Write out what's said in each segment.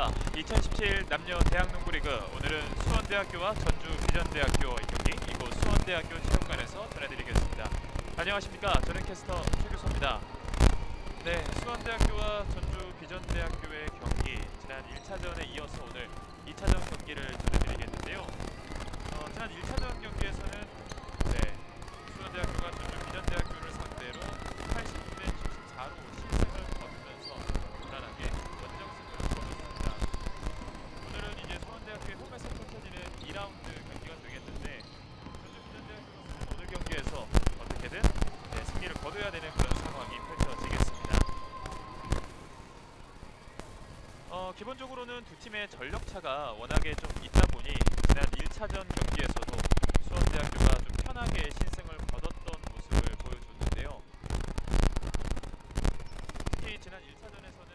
안녕하십니까. 2017 남녀 대학농구리그, 오늘은 수원대학교와 전주비전대학교의 경기, 이곳 수원대학교 체육관에서 전해드리겠습니다. 안녕하십니까. 저는 캐스터 최규소입니다. 네, 수원대학교와 전주비전대학교의 경기, 지난 1차전에 이어서 오늘 2차전 경기를 전해드리겠는데요. 지난 1차전 경기에서는 수원대학교가 전주비전대학교를 상대로 80대 74로 실승을 거두면서 무난하게 원정승을 거뒀습니다. 오늘은 이제 수원대학교의 홈에서 펼쳐지는 2라운드 경기가 되겠는데, 전주비전대학교로서는 오늘 경기에서 어떻게든 승리를 거둬야 되는 그런 상황이 펼쳐지겠습니다. 기본적으로는 두 팀의 전력차가 워낙에 좀 있다 보니 지난 1차전 경기에서도 수원대학교가 좀 편하게 신승을 거뒀던 모습을 보여줬는데요. 특히 지난 1차전에서는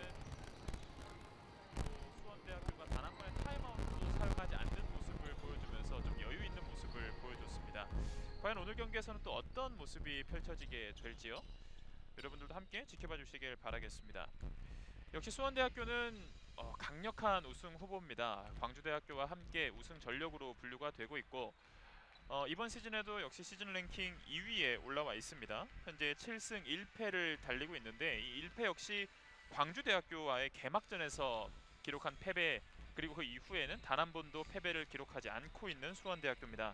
수원대학교가 단 한 번의 타임아웃도 사용하지 않는 모습을 보여주면서 좀 여유 있는 모습을 보여줬습니다. 과연 오늘 경기에서는 또 어떤 모습이 펼쳐지게 될지요? 여러분들도 함께 지켜봐 주시길 바라겠습니다. 역시 수원대학교는 강력한 우승 후보입니다. 광주대학교와 함께 우승 전력으로 분류가 되고 있고, 이번 시즌에도 역시 시즌 랭킹 2위에 올라와 있습니다. 현재 7승 1패를 달리고 있는데, 이 1패 역시 광주대학교와의 개막전에서 기록한 패배, 그리고 그 이후에는 단 한 번도 패배를 기록하지 않고 있는 수원대학교입니다.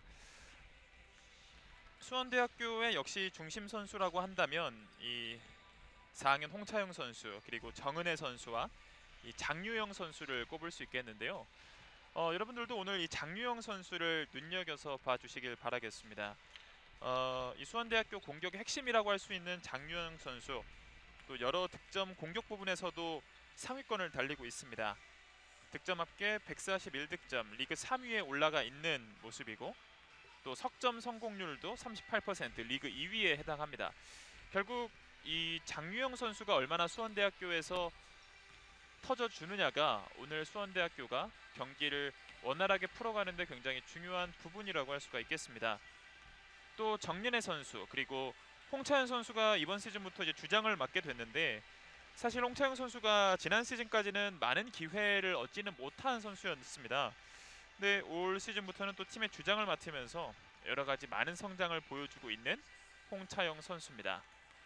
수원대학교의 역시 중심 선수라고 한다면 이 4학년 홍차영 선수, 그리고 정은혜 선수와 이 장유영 선수를 꼽을 수 있겠는데요. 여러분들도 오늘 이 장유영 선수를 눈여겨서 봐주시길 바라겠습니다. 이 수원대학교 공격의 핵심이라고 할 수 있는 장유영 선수, 또 여러 득점 공격 부분에서도 상위권을 달리고 있습니다. 득점 합계 141득점, 리그 3위에 올라가 있는 모습이고, 또 석점 성공률도 38%, 리그 2위에 해당합니다. 결국 이 장유영 선수가 얼마나 수원대학교에서 터져주느냐가 오늘 수원대학교가 경기를 원활하게 풀어가는 데 굉장히 중요한 부분이라고 할 수가 있겠습니다. 또 정연애 선수, 그리고 홍차현 선수가 이번 시즌부터 이제 주장을 맡게 됐는데, 사실 홍차현 선수가 지난 시즌까지는 많은 기회를 얻지는 못한 선수였습니다. 근데 올 시즌부터는 또 팀의 주장을 맡으면서 여러 가지 많은 성장을 보여주고 있는 홍차영 선수입니다.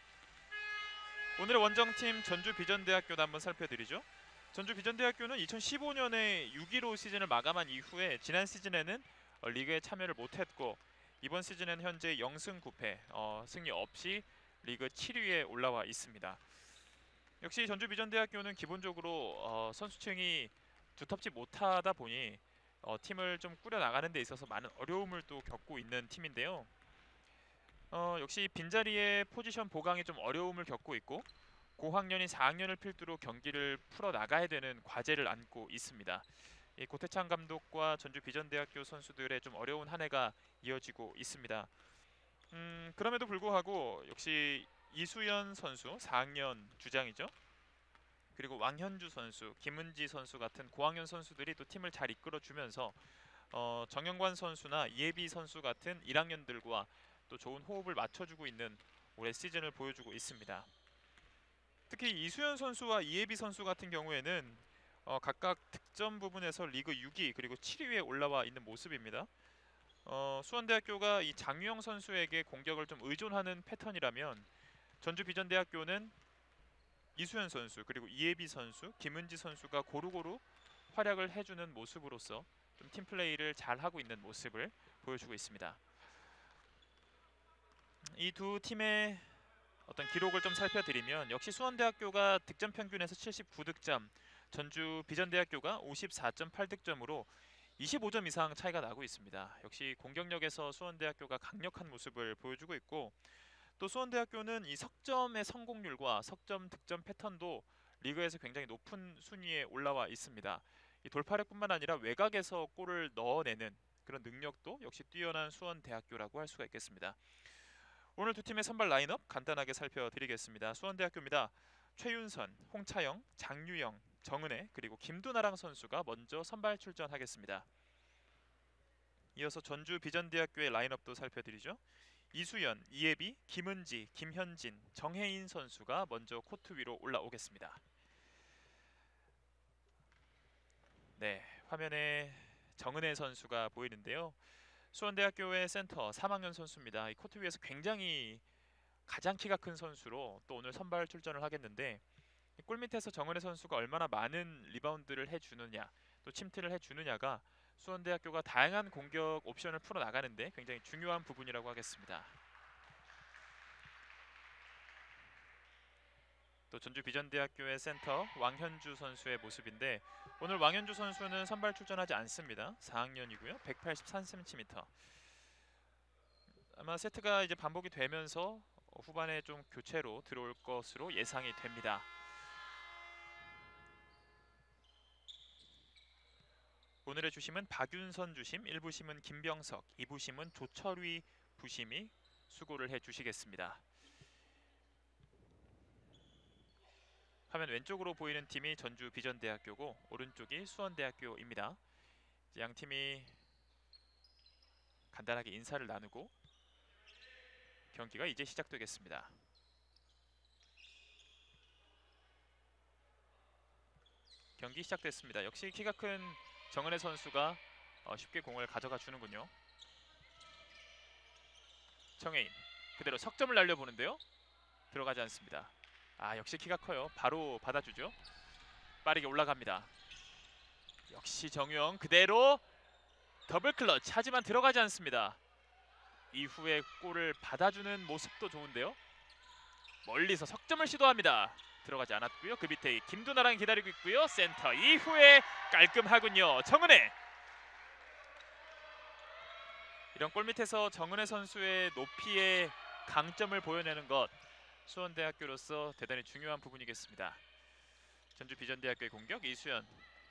오늘의 원정팀 전주비전대학교도 한번 살펴드리죠. 전주비전대학교는 2015년에 6위로 시즌을 마감한 이후에 지난 시즌에는 리그에 참여를 못했고, 이번 시즌은 현재 0승 9패, 승리 없이 리그 7위에 올라와 있습니다. 역시 전주비전대학교는 기본적으로 선수층이 두텁지 못하다 보니 팀을 좀 꾸려나가는 데 있어서 많은 어려움을 또 겪고 있는 팀인데요. 역시 빈자리의 포지션 보강에 좀 어려움을 겪고 있고, 고학년이 4학년을 필두로 경기를 풀어나가야 되는 과제를 안고 있습니다. 이 고태창 감독과 전주비전대학교 선수들의 좀 어려운 한 해가 이어지고 있습니다. 그럼에도 불구하고 역시 이수연 선수, 4학년 주장이죠. 그리고 왕현주 선수, 김은지 선수 같은 고학년 선수들이 또 팀을 잘 이끌어주면서 정영관 선수나 이예비 선수 같은 1학년들과 또 좋은 호흡을 맞춰주고 있는 올해 시즌을 보여주고 있습니다. 특히 이수연 선수와 이예비 선수 같은 경우에는 각각 득점 부분에서 리그 6위 그리고 7위에 올라와 있는 모습입니다. 수원대학교가 이 장유영 선수에게 공격을 좀 의존하는 패턴이라면, 전주비전대학교는 이수연 선수, 그리고 이예비 선수, 김은지 선수가 고루고루 활약을 해주는 모습으로서 좀 팀플레이를 잘하고 있는 모습을 보여주고 있습니다. 이 두 팀의 어떤 기록을 좀 살펴드리면, 역시 수원대학교가 득점 평균에서 79득점, 전주비전대학교가 54.8득점으로 25점 이상 차이가 나고 있습니다. 역시 공격력에서 수원대학교가 강력한 모습을 보여주고 있고, 또 수원대학교는 이 석점의 성공률과 석점 득점 패턴도 리그에서 굉장히 높은 순위에 올라와 있습니다. 이 돌파력뿐만 아니라 외곽에서 골을 넣어내는 그런 능력도 역시 뛰어난 수원대학교라고 할 수가 있겠습니다. 오늘 두 팀의 선발 라인업 간단하게 살펴드리겠습니다. 수원대학교입니다. 최윤선, 홍차영, 장유영, 정은혜, 그리고 김두나랑 선수가 먼저 선발 출전하겠습니다. 이어서 전주비전대학교의 라인업도 살펴드리죠. 이수연, 이예비, 김은지, 김현진, 정혜인 선수가 먼저 코트 위로 올라오겠습니다. 네, 화면에 정은혜 선수가 보이는데요. 수원대학교의 센터 3학년 선수입니다. 이 코트 위에서 굉장히 가장 키가 큰 선수로 또 오늘 선발 출전을 하겠는데 이 골밑에서 정은혜 선수가 얼마나 많은 리바운드를 해주느냐 또 침투를 해주느냐가 수원대학교가 다양한 공격 옵션을 풀어 나가는데 굉장히 중요한 부분이라고 하겠습니다. 또 전주 비전대학교의 센터 왕현주 선수의 모습인데 오늘 왕현주 선수는 선발 출전하지 않습니다. 4학년이고요. 183cm. 아마 세트가 이제 반복이 되면서 후반에 좀 교체로 들어올 것으로 예상이 됩니다. 오늘의 주심은 박윤선 주심, 1부심은 김병석, 2부심은 조철휘 부심이 수고를 해주시겠습니다. 화면 왼쪽으로 보이는 팀이 전주 비전대학교고 오른쪽이 수원대학교입니다. 양 팀이 간단하게 인사를 나누고 경기가 이제 시작되겠습니다. 경기 시작됐습니다. 역시 키가 큰 정은혜 선수가 쉽게 공을 가져가 주는군요. 정혜인 그대로 석점을 날려보는데요. 들어가지 않습니다. 역시 키가 커요. 바로 받아주죠. 빠르게 올라갑니다. 역시 정유영 그대로 더블 클러치 하지만 들어가지 않습니다. 이후에 골을 받아주는 모습도 좋은데요. 멀리서 석점을 시도합니다. 들어가지 않았고요. 그 밑에 김두나랑 기다리고 있고요. 센터 이후에 깔끔하군요. 정은혜. 이런 골밑에서 정은혜 선수의 높이의 강점을 보여내는 것 수원대학교로서 대단히 중요한 부분이겠습니다. 전주 비전대학교의 공격 이수연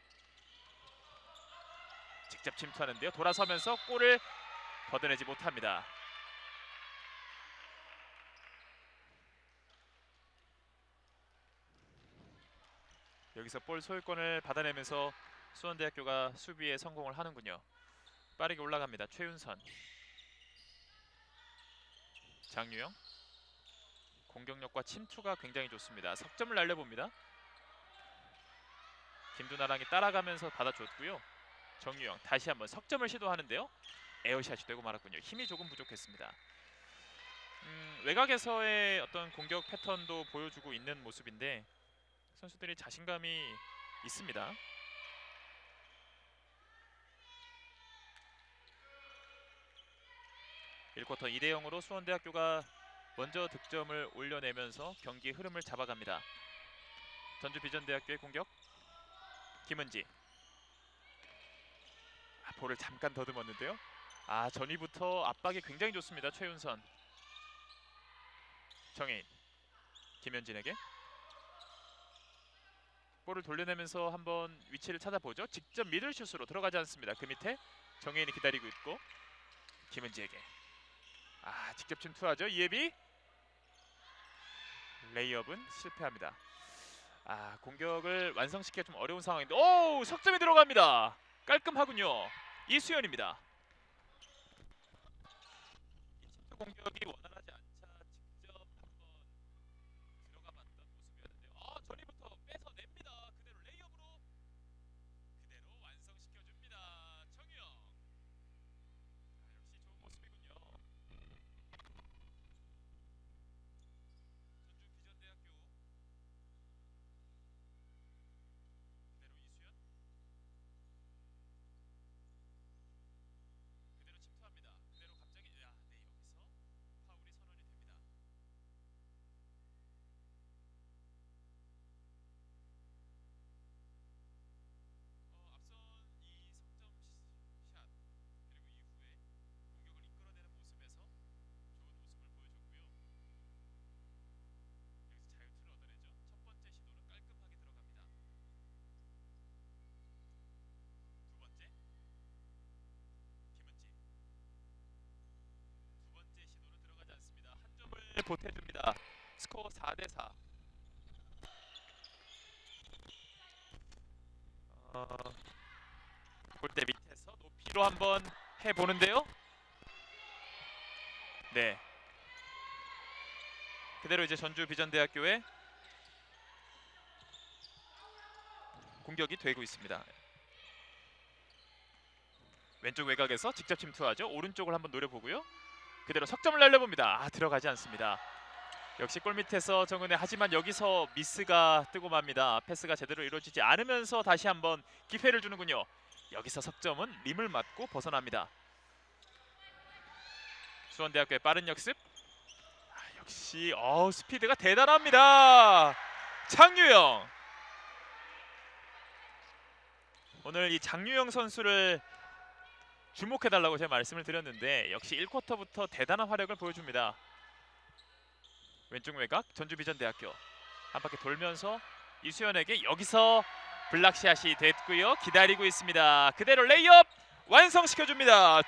직접 침투하는데요. 돌아서면서 골을 걷어내지 못합니다. 여기서 볼 소유권을 받아내면서 수원대학교가 수비에 성공을 하는군요. 빠르게 올라갑니다. 최윤선 장유영 공격력과 침투가 굉장히 좋습니다. 석점을 날려봅니다. 김두나랑이 따라가면서 받아줬고요. 정유영 다시 한번 석점을 시도하는데요. 에어샷이 되고 말았군요. 힘이 조금 부족했습니다. 외곽에서의 어떤 공격 패턴도 보여주고 있는 모습인데 선수들이 자신감이 있습니다. 1쿼터 2대0으로 수원대학교가 먼저 득점을 올려내면서 경기 흐름을 잡아갑니다. 전주 비전대학교의 공격 김은지 볼을 잠깐 더듬었는데요. 전위부터 압박이 굉장히 좋습니다. 최윤선 정혜인 김현진에게 볼을 돌려내면서 한번 위치를 찾아보죠. 직접 미들슛으로 들어가지 않습니다. 그 밑에 정혜인이 기다리고 있고 김은지에게 직접 침투하죠. 이예비 레이업은 실패합니다. 공격을 완성시키기가 좀 어려운 상황인데 석점이 들어갑니다. 깔끔하군요. 이수연입니다. 이 침투 공격이 원활하지 않자 직접 한번 들어가봤던 모습이었는데요. 전위부터 뺏어냅니다. 그대로 레이업으로 그대로 완성시켜줍니다. 정유영 역시 좋은 모습이군요. 전주 비전대학교 그대로 이수연 그대로 침투합니다. 그대로 갑자기 여기서 파울이 선언이 됩니다. 앞선 이 석점 샷 그리고 이후에 공격을 이끌어내는 모습에서 좋은 모습을 보여줬고요. 여기서 자유투를 얻어내죠. 첫 번째 시도는 깔끔하게 들어갑니다. 두 번째 김은지 두 번째 시도는 들어가지 않습니다. 한 점을 보태줍니다. 스코어 4대4. 골대 밑에서 높이로 한번 해보는데요. 네. 그대로 이제 전주 비전대학교의 공격이 되고 있습니다. 왼쪽 외곽에서 직접 침투하죠. 오른쪽을 한번 노려보고요. 그대로 석점을 날려봅니다. 아, 들어가지 않습니다. 역시 골밑에서 정은혜, 하지만 여기서 미스가 뜨고 맙니다. 패스가 제대로 이루어지지 않으면서 다시 한번 기회를 주는군요. 여기서 석점은 림을 맞고 벗어납니다. 수원대학교의 빠른 역습. 역시 스피드가 대단합니다. 장유영. 오늘 이 장유영 선수를 주목해달라고 제가 말씀을 드렸는데 역시 1쿼터부터 대단한 화력을 보여줍니다. 왼쪽 외곽 전주비전대학교 한 바퀴 돌면서 이수연에게 여기서 블락샷이 됐고요. 기다리고 있습니다. 그대로 레이업 완성시켜줍니다.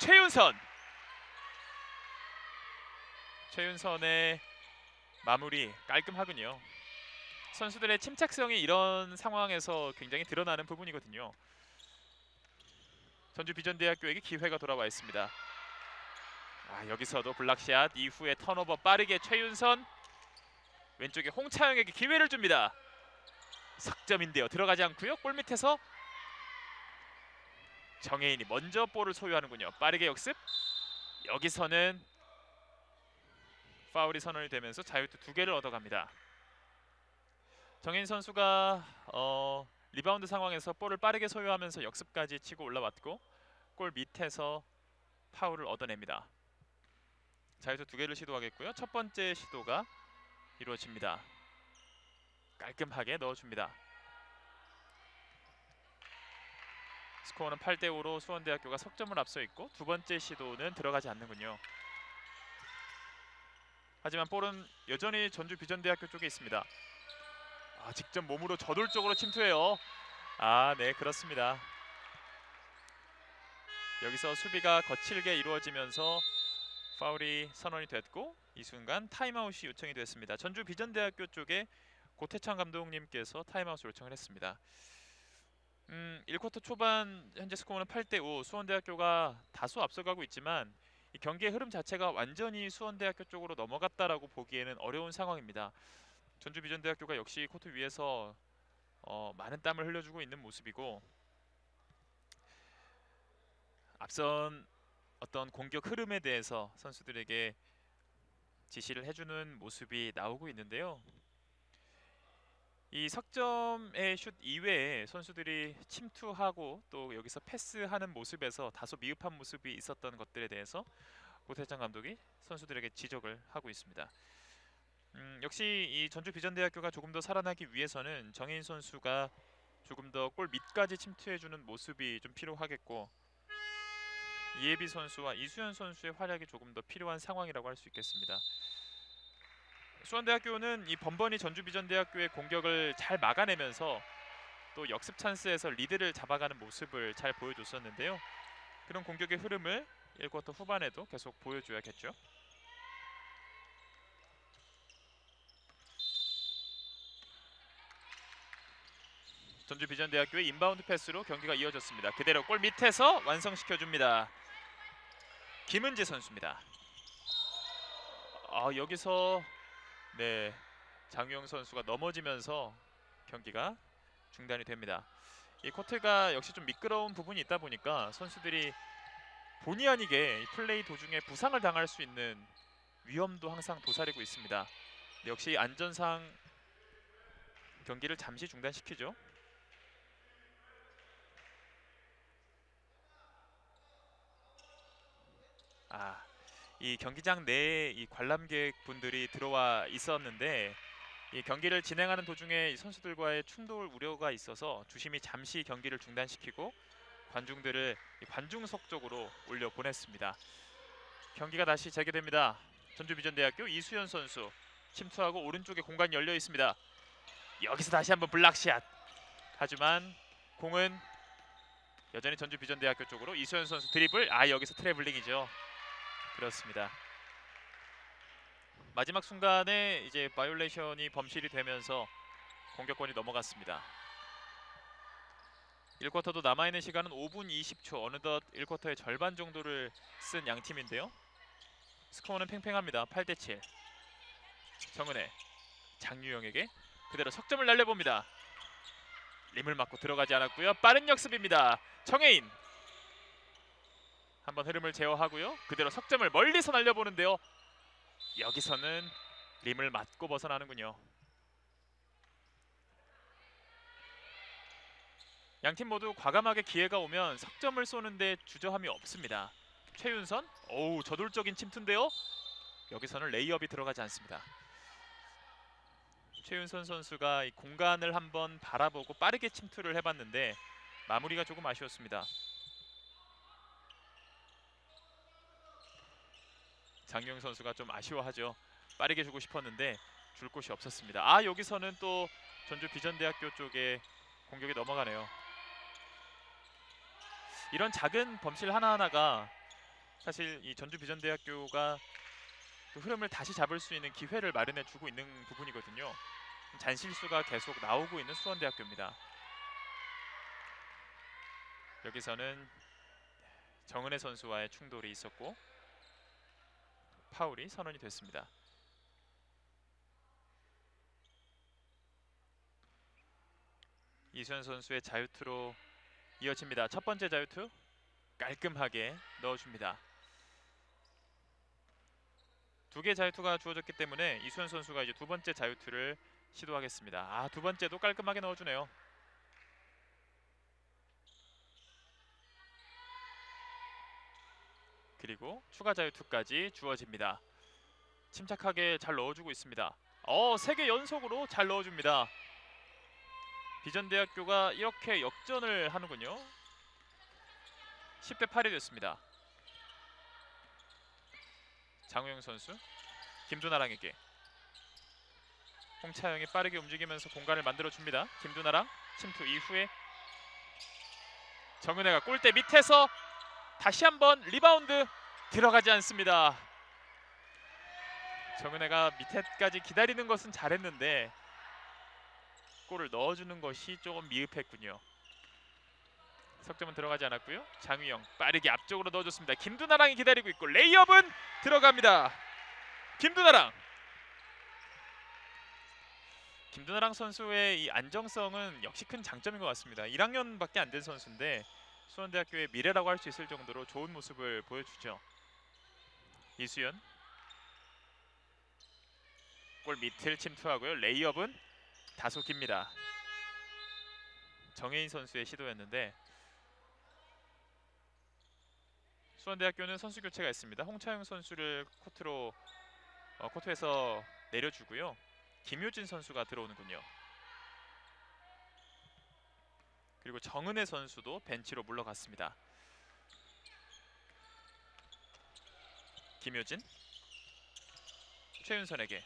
최윤선의 마무리 깔끔하군요. 선수들의 침착성이 이런 상황에서 굉장히 드러나는 부분이거든요. 전주비전대학교에게 기회가 돌아와 있습니다. 여기서도 블락샷 이후에 턴오버 빠르게 최윤선, 왼쪽에 홍차영에게 기회를 줍니다. 석점인데요. 들어가지 않고요. 골밑에서 정혜인이 먼저 볼을 소유하는군요. 빠르게 역습. 여기서는 파울이 선언이 되면서 자유투 2개를 얻어갑니다. 정혜인 선수가 리바운드 상황에서 볼을 빠르게 소유하면서 역습까지 치고 올라왔고 골 밑에서 파울을 얻어냅니다. 자유투 2개를 시도하겠고요. 첫 번째 시도가 이루어집니다. 깔끔하게 넣어줍니다. 스코어는 8대5로 수원대학교가 석점을 앞서 있고 두 번째 시도는 들어가지 않는군요. 하지만 볼은 여전히 전주비전대학교 쪽에 있습니다. 직접 몸으로 저돌적으로 침투해요. 네, 그렇습니다. 여기서 수비가 거칠게 이루어지면서 파울이 선언이 됐고 이 순간 타임아웃이 요청이 됐습니다. 전주비전대학교 쪽에 고태창 감독님께서 타임아웃을 요청을 했습니다. 1쿼터 초반 현재 스코어는 8대5, 수원대학교가 다소 앞서가고 있지만 이 경기의 흐름 자체가 완전히 수원대학교 쪽으로 넘어갔다라고 보기에는 어려운 상황입니다. 전주비전대학교가 역시 코트 위에서 많은 땀을 흘려주고 있는 모습이고 앞선 어떤 공격 흐름에 대해서 선수들에게 지시를 해주는 모습이 나오고 있는데요. 이 석점의 슛 이외에 선수들이 침투하고 또 여기서 패스하는 모습에서 다소 미흡한 모습이 있었던 것들에 대해서 고태창 감독이 선수들에게 지적을 하고 있습니다. 역시 이 전주비전대학교가 조금 더 살아나기 위해서는 정혜인 선수가 조금 더 골 밑까지 침투해주는 모습이 좀 필요하겠고 이예비 선수와 이수연 선수의 활약이 조금 더 필요한 상황이라고 할 수 있겠습니다. 수원대학교는 이 번번이 전주비전대학교의 공격을 잘 막아내면서 또 역습 찬스에서 리드를 잡아가는 모습을 잘 보여줬었는데요. 그런 공격의 흐름을 1쿼터 후반에도 계속 보여줘야겠죠. 전주비전대학교의 인바운드 패스로 경기가 이어졌습니다. 그대로 골 밑에서 완성시켜줍니다. 김은지 선수입니다. 여기서 장유영 선수가 넘어지면서 경기가 중단이 됩니다. 이 코트가 역시 좀 미끄러운 부분이 있다 보니까 선수들이 본의 아니게 플레이 도중에 부상을 당할 수 있는 위험도 항상 도사리고 있습니다. 역시 안전상 경기를 잠시 중단시키죠. 이 경기장 내에 이 관람객 분들이 들어와 있었는데 이 경기를 진행하는 도중에 선수들과의 충돌 우려가 있어서 주심이 잠시 경기를 중단시키고 관중들을 관중석 쪽으로 올려 보냈습니다. 경기가 다시 재개됩니다. 전주비전대학교 이수연 선수 침투하고 오른쪽에 공간이 열려 있습니다. 여기서 다시 한번 블락샷. 하지만 공은 여전히 전주비전대학교 쪽으로 이수연 선수 드리블. 여기서 트래블링이죠. 그렇습니다. 마지막 순간에 이제 바이올레이션이 범실이 되면서 공격권이 넘어갔습니다. 1쿼터도 남아있는 시간은 5분 20초. 어느덧 1쿼터의 절반 정도를 쓴 양팀인데요. 스코어는 팽팽합니다. 8대7. 정은혜, 장유영에게 그대로 석점을 날려봅니다. 림을 맞고 들어가지 않았고요. 빠른 역습입니다. 정혜인. 한번 흐름을 제어하고요. 그대로 석점을 멀리서 날려보는데요. 여기서는 림을 맞고 벗어나는군요. 양팀 모두 과감하게 기회가 오면 석점을 쏘는데 주저함이 없습니다. 최윤선, 오우 저돌적인 침투인데요. 여기서는 레이업이 들어가지 않습니다. 최윤선 선수가 이 공간을 한번 바라보고 빠르게 침투를 해봤는데 마무리가 조금 아쉬웠습니다. 장유영 선수가 좀 아쉬워하죠. 빠르게 주고 싶었는데 줄 곳이 없었습니다. 아 여기서는 또 전주 비전대학교 쪽에 공격이 넘어가네요. 이런 작은 범실 하나하나가 사실 이 전주 비전대학교가 또 흐름을 다시 잡을 수 있는 기회를 마련해 주고 있는 부분이거든요. 잔실수가 계속 나오고 있는 수원대학교입니다. 여기서는 정은혜 선수와의 충돌이 있었고 파울이 선언이 됐습니다. 이수현 선수의 자유투로 이어집니다. 첫 번째 자유투 깔끔하게 넣어줍니다. 두 개 자유투가 주어졌기 때문에 이수현 선수가 이제 두 번째 자유투를 시도하겠습니다. 아, 두 번째도 깔끔하게 넣어주네요. 그리고 추가 자유투까지 주어집니다. 침착하게 잘 넣어주고 있습니다. 3개 연속으로 잘 넣어줍니다. 비전대학교가 이렇게 역전을 하는군요. 10대 8이 됐습니다. 장우영 선수, 김두나랑에게 홍차영이 빠르게 움직이면서 공간을 만들어줍니다. 김두나랑 침투 이후에 정은혜가 골대 밑에서 다시 한번 리바운드 들어가지 않습니다. 정은혜가 밑에까지 기다리는 것은 잘했는데 골을 넣어주는 것이 조금 미흡했군요. 석점은 들어가지 않았고요. 장유영 빠르게 앞쪽으로 넣어줬습니다. 김두나랑이 기다리고 있고 레이업은 들어갑니다. 김두나랑. 김두나랑 선수의 이 안정성은 역시 큰 장점인 것 같습니다. 1학년밖에 안 된 선수인데 수원대학교의 미래라고 할 수 있을 정도로 좋은 모습을 보여주죠. 이수연 골 밑을 침투하고요. 레이업은 다소 깁니다. 정혜인 선수의 시도였는데 수원대학교는 선수 교체가 있습니다. 홍차영 선수를 코트에서 내려주고요. 김효진 선수가 들어오는군요. 그리고 정은혜 선수도 벤치로 물러갔습니다. 김효진, 최윤선에게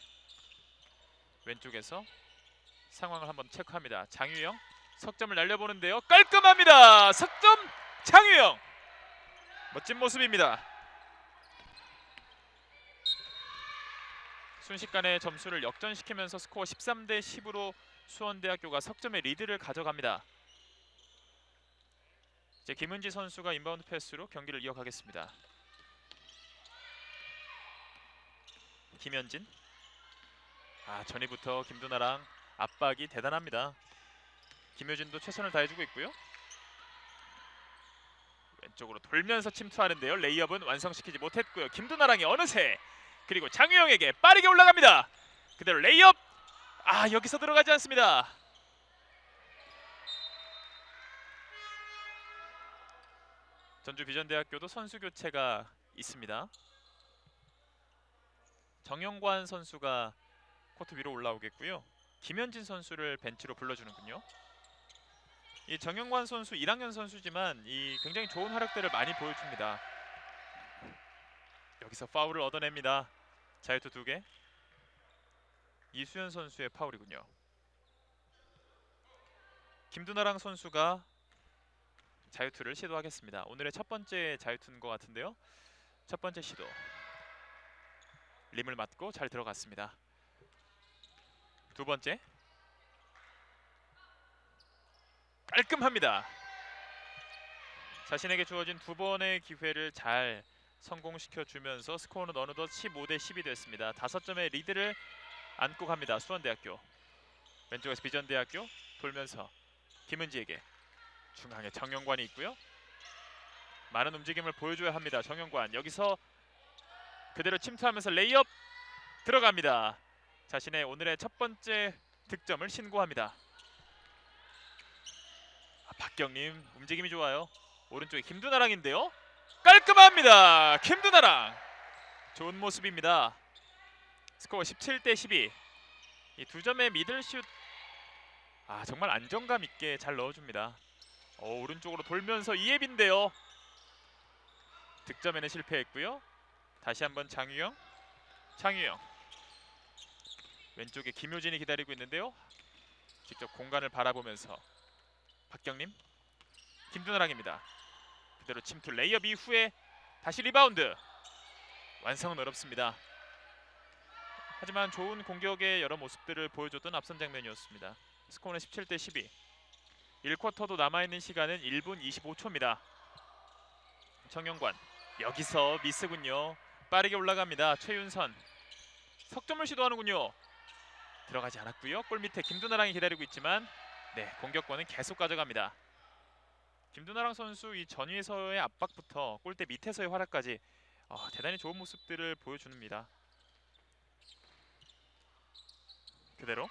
왼쪽에서 상황을 한번 체크합니다. 장유영 석점을 날려보는데요. 깔끔합니다. 석점 장유영. 멋진 모습입니다. 순식간에 점수를 역전시키면서 스코어 13대 10으로 수원대학교가 석점의 리드를 가져갑니다. 이제 김은지 선수가 인바운드 패스로 경기를 이어가겠습니다. 김현진. 전위부터 김두나랑 압박이 대단합니다. 김효진도 최선을 다해주고 있고요. 왼쪽으로 돌면서 침투하는데요. 레이업은 완성시키지 못했고요. 김두나랑이 어느새 그리고 장유영에게 빠르게 올라갑니다. 그대로 레이업. 여기서 들어가지 않습니다. 전주 비전대학교도 선수 교체가 있습니다. 정영관 선수가 코트 위로 올라오겠고요. 김현진 선수를 벤치로 불러주는군요. 이 정영관 선수 1학년 선수지만 이 굉장히 좋은 활약들을 많이 보여줍니다. 여기서 파울을 얻어냅니다. 자유투 2개. 이수연 선수의 파울이군요. 김두나랑 선수가 자유투를 시도하겠습니다. 오늘의 첫 번째 자유투인 것 같은데요. 첫 번째 시도. 림을 맞고 잘 들어갔습니다. 두 번째. 깔끔합니다. 자신에게 주어진 두 번의 기회를 잘 성공시켜주면서 스코어는 어느덧 15대 10이 됐습니다. 5점의 리드를 안고 갑니다. 수원대학교. 왼쪽에서 비전대학교 돌면서 김은지에게 중앙에 정영관이 있고요. 많은 움직임을 보여줘야 합니다. 정영관 여기서 그대로 침투하면서 레이업 들어갑니다. 자신의 오늘의 첫 번째 득점을 신고합니다. 박경림 움직임이 좋아요. 오른쪽에 김두나랑인데요. 깔끔합니다. 김두나랑 좋은 모습입니다. 스코어 17대12. 이 두 점의 미들슛 정말 안정감 있게 잘 넣어줍니다. 오른쪽으로 돌면서 이예빈인데요. 득점에는 실패했고요. 다시 한번 장유영. 왼쪽에 김효진이 기다리고 있는데요. 직접 공간을 바라보면서 박경림, 김두나랑입니다. 그대로 침투 레이업 이후에 다시 리바운드. 완성은 어렵습니다. 하지만 좋은 공격의 여러 모습들을 보여줬던 앞선 장면이었습니다. 스코어는 17대12. 1쿼터도 남아있는 시간은 1분 25초입니다. 정영관 여기서 미스군요. 빠르게 올라갑니다. 최윤선 석점을 시도하는군요. 들어가지 않았고요. 골 밑에 김두나랑이 기다리고 있지만 공격권은 계속 가져갑니다. 김두나랑 선수 이 전위에서의 압박부터 골대 밑에서의 활약까지 대단히 좋은 모습들을 보여줍니다. 그대로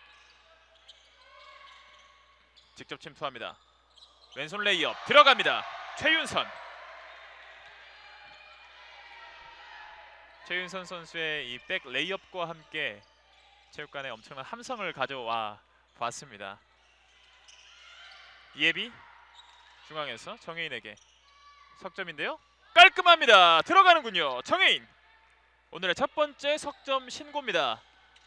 직접 침투합니다. 왼손 레이업 들어갑니다. 최윤선 선수의 이 백 레이업과 함께 체육관에 엄청난 함성을 가져와 봤습니다. 이예비 중앙에서 정혜인에게 석점인데요. 깔끔합니다. 들어가는군요. 정혜인 오늘의 첫 번째 석점 신고입니다.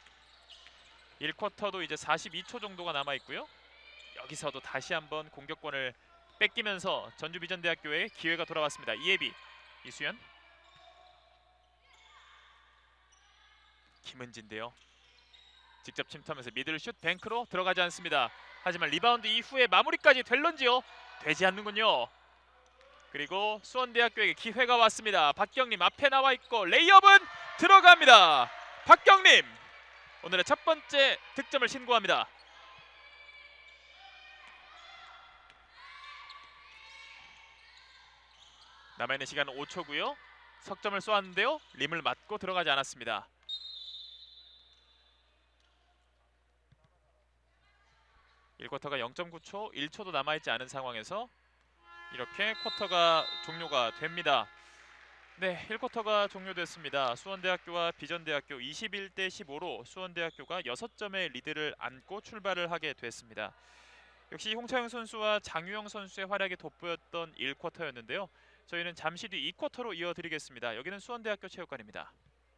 1쿼터도 이제 42초 정도가 남아있고요. 여기서도 다시 한번 공격권을 뺏기면서 전주비전대학교에 기회가 돌아왔습니다. 이예비, 이수연, 김은지인데요. 직접 침투하면서 미들슛 뱅크로 들어가지 않습니다. 하지만 리바운드 이후에 마무리까지 될런지요? 되지 않는군요. 그리고 수원대학교에게 기회가 왔습니다. 박경림 앞에 나와 있고 레이업은 들어갑니다. 박경림 오늘의 첫 번째 득점을 신고합니다. 남아있는 시간은 5초고요. 석점을 쏘았는데요. 림을 맞고 들어가지 않았습니다. (1쿼터가) 0.9초, 1초도 남아있지 않은 상황에서 이렇게 쿼터가 종료가 됩니다. 1쿼터가 종료됐습니다. 수원대학교와 비전대학교 21대15로 수원대학교가 6점의 리드를 안고 출발을 하게 됐습니다. 역시 홍차영 선수와 장유영 선수의 활약이 돋보였던 1쿼터였는데요. 저희는 잠시 뒤 2쿼터로 이어드리겠습니다. 여기는 수원대학교 체육관입니다.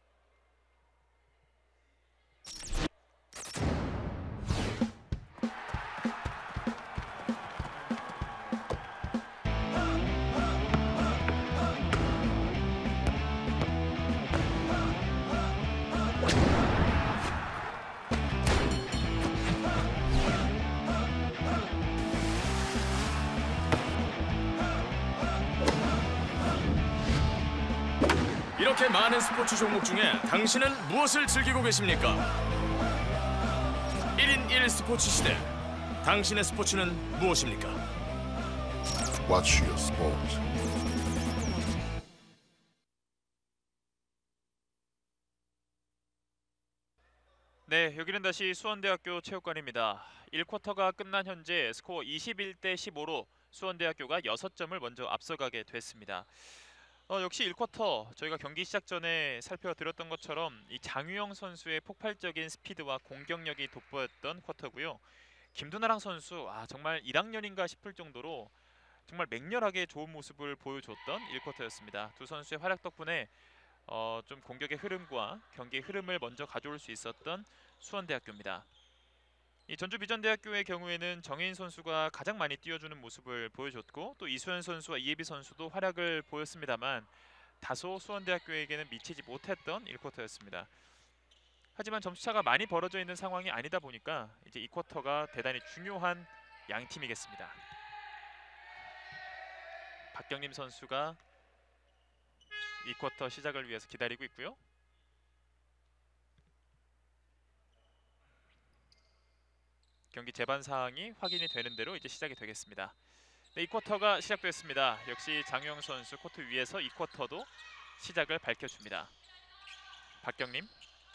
이렇게 많은 스포츠 종목 중에 당신은 무엇을 즐기고 계십니까? 1인 1 스포츠 시대. 당신의 스포츠는 무엇입니까? Watch your sport. 여기는 다시 수원대학교 체육관입니다. 1쿼터가 끝난 현재 스코어 21대15로 수원대학교가 6점을 먼저 앞서가게 됐습니다. 역시 1쿼터 저희가 경기 시작 전에 살펴드렸던 것처럼 이 장유영 선수의 폭발적인 스피드와 공격력이 돋보였던 쿼터고요. 김두나랑 선수 정말 1학년인가 싶을 정도로 정말 맹렬하게 좋은 모습을 보여줬던 1쿼터였습니다. 두 선수의 활약 덕분에 좀 공격의 흐름과 경기의 흐름을 먼저 가져올 수 있었던 수원대학교입니다. 이 전주비전대학교의 경우에는 정혜인 선수가 가장 많이 뛰어주는 모습을 보여줬고 또 이수연 선수와 이예비 선수도 활약을 보였습니다만 다소 수원대학교에게는 미치지 못했던 1쿼터였습니다. 하지만 점수차가 많이 벌어져 있는 상황이 아니다 보니까 이제 2쿼터가 대단히 중요한 양 팀이겠습니다. 박경림 선수가 2쿼터 시작을 위해서 기다리고 있고요. 경기 재반 사항이 확인이 되는 대로 이제 시작이 되겠습니다. 네, 이 쿼터가 시작됐습니다. 역시 장유영 선수 코트 위에서 이 쿼터도 시작을 밝혀줍니다. 박경림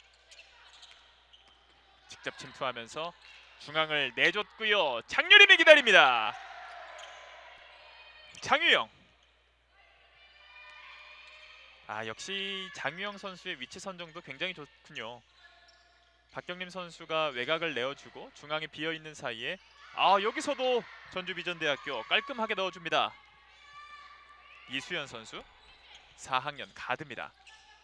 직접 침투하면서 중앙을 내줬고요. 장유림이 기다립니다. 장유영. 역시 장유영 선수의 위치 선정도 굉장히 좋군요. 박경림 선수가 외곽을 내어주고 중앙에 비어있는 사이에 여기서도 전주비전대학교 깔끔하게 넣어줍니다. 이수연 선수 4학년 가드입니다.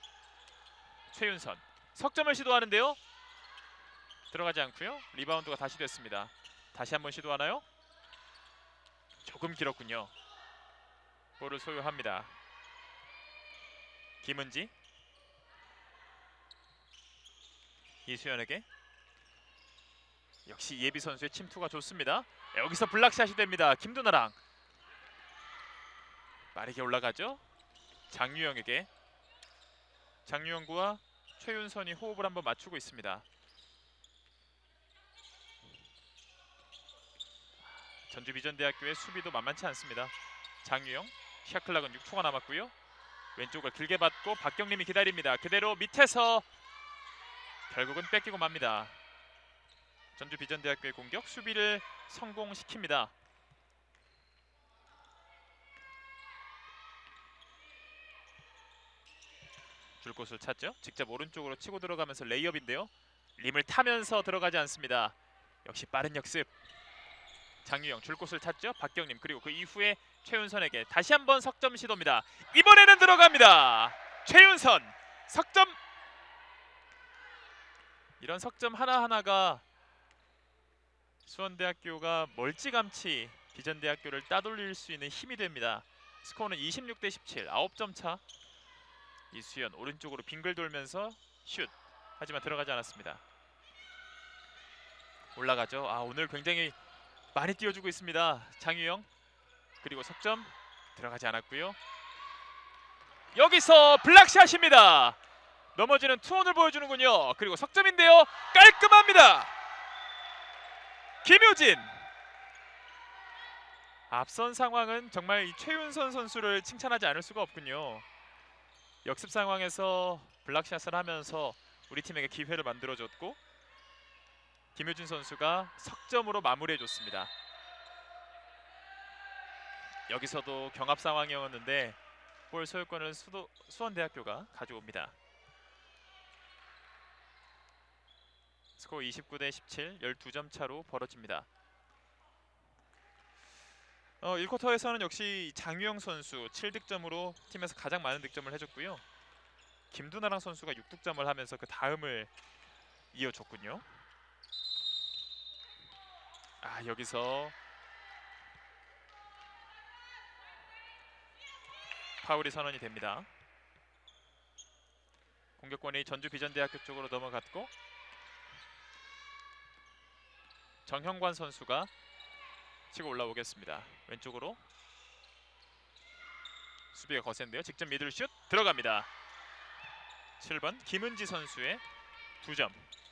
최윤선 석점을 시도하는데요. 들어가지 않고요. 리바운드가 다시 됐습니다. 다시 한번 시도하나요? 조금 길었군요. 볼을 소유합니다. 김은지 이수연에게 역시 예비 선수의 침투가 좋습니다. 여기서 블락샷이 됩니다. 김두나랑 빠르게 올라가죠. 장유영에게 장유영과 최윤선이 호흡을 한번 맞추고 있습니다. 전주비전대학교의 수비도 만만치 않습니다. 장유영 샷클락은 6초가 남았고요. 왼쪽을 길게 받고 박경림이 기다립니다. 그대로 밑에서 결국은 뺏기고 맙니다. 전주비전대학교의 공격 수비를 성공시킵니다. 줄 곳을 찾죠. 직접 오른쪽으로 치고 들어가면서 레이업인데요. 림을 타면서 들어가지 않습니다. 역시 빠른 역습. 장유영 줄 곳을 찾죠. 박경림 그리고 그 이후에 최윤선에게 다시 한번 석점 시도입니다. 이번에는 들어갑니다. 최윤선 석점. 이런 석점 하나하나가 수원대학교가 멀찌감치 비전대학교를 따돌릴 수 있는 힘이 됩니다. 스코어는 26대17 9점 차. 이수연 오른쪽으로 빙글 돌면서 슛. 하지만 들어가지 않았습니다. 올라가죠. 오늘 굉장히 많이 띄워주고 있습니다. 장유영 그리고 석점 들어가지 않았고요. 여기서 블락샷입니다. 넘어지는 투혼을 보여주는군요. 그리고 석점인데요. 깔끔합니다. 김효진. 앞선 상황은 정말 이 최윤선 선수를 칭찬하지 않을 수가 없군요. 역습 상황에서 블락샷을 하면서 우리 팀에게 기회를 만들어줬고 김효진 선수가 석점으로 마무리해줬습니다. 여기서도 경합 상황이었는데 볼 소유권을 수원대학교가 가져옵니다. 스코어 29대17 12점 차로 벌어집니다. 1쿼터에서는 역시 장유영 선수 7득점으로 팀에서 가장 많은 득점을 해줬고요. 김두나랑 선수가 6득점을 하면서 그 다음을 이어줬군요. 여기서 파울이 선언이 됩니다. 공격권이 전주비전대학교 쪽으로 넘어갔고 정형관 선수가 치고 올라오겠습니다. 왼쪽으로 수비가 거센데요. 직접 미들슛 들어갑니다. 7번 김은지 선수의 2점.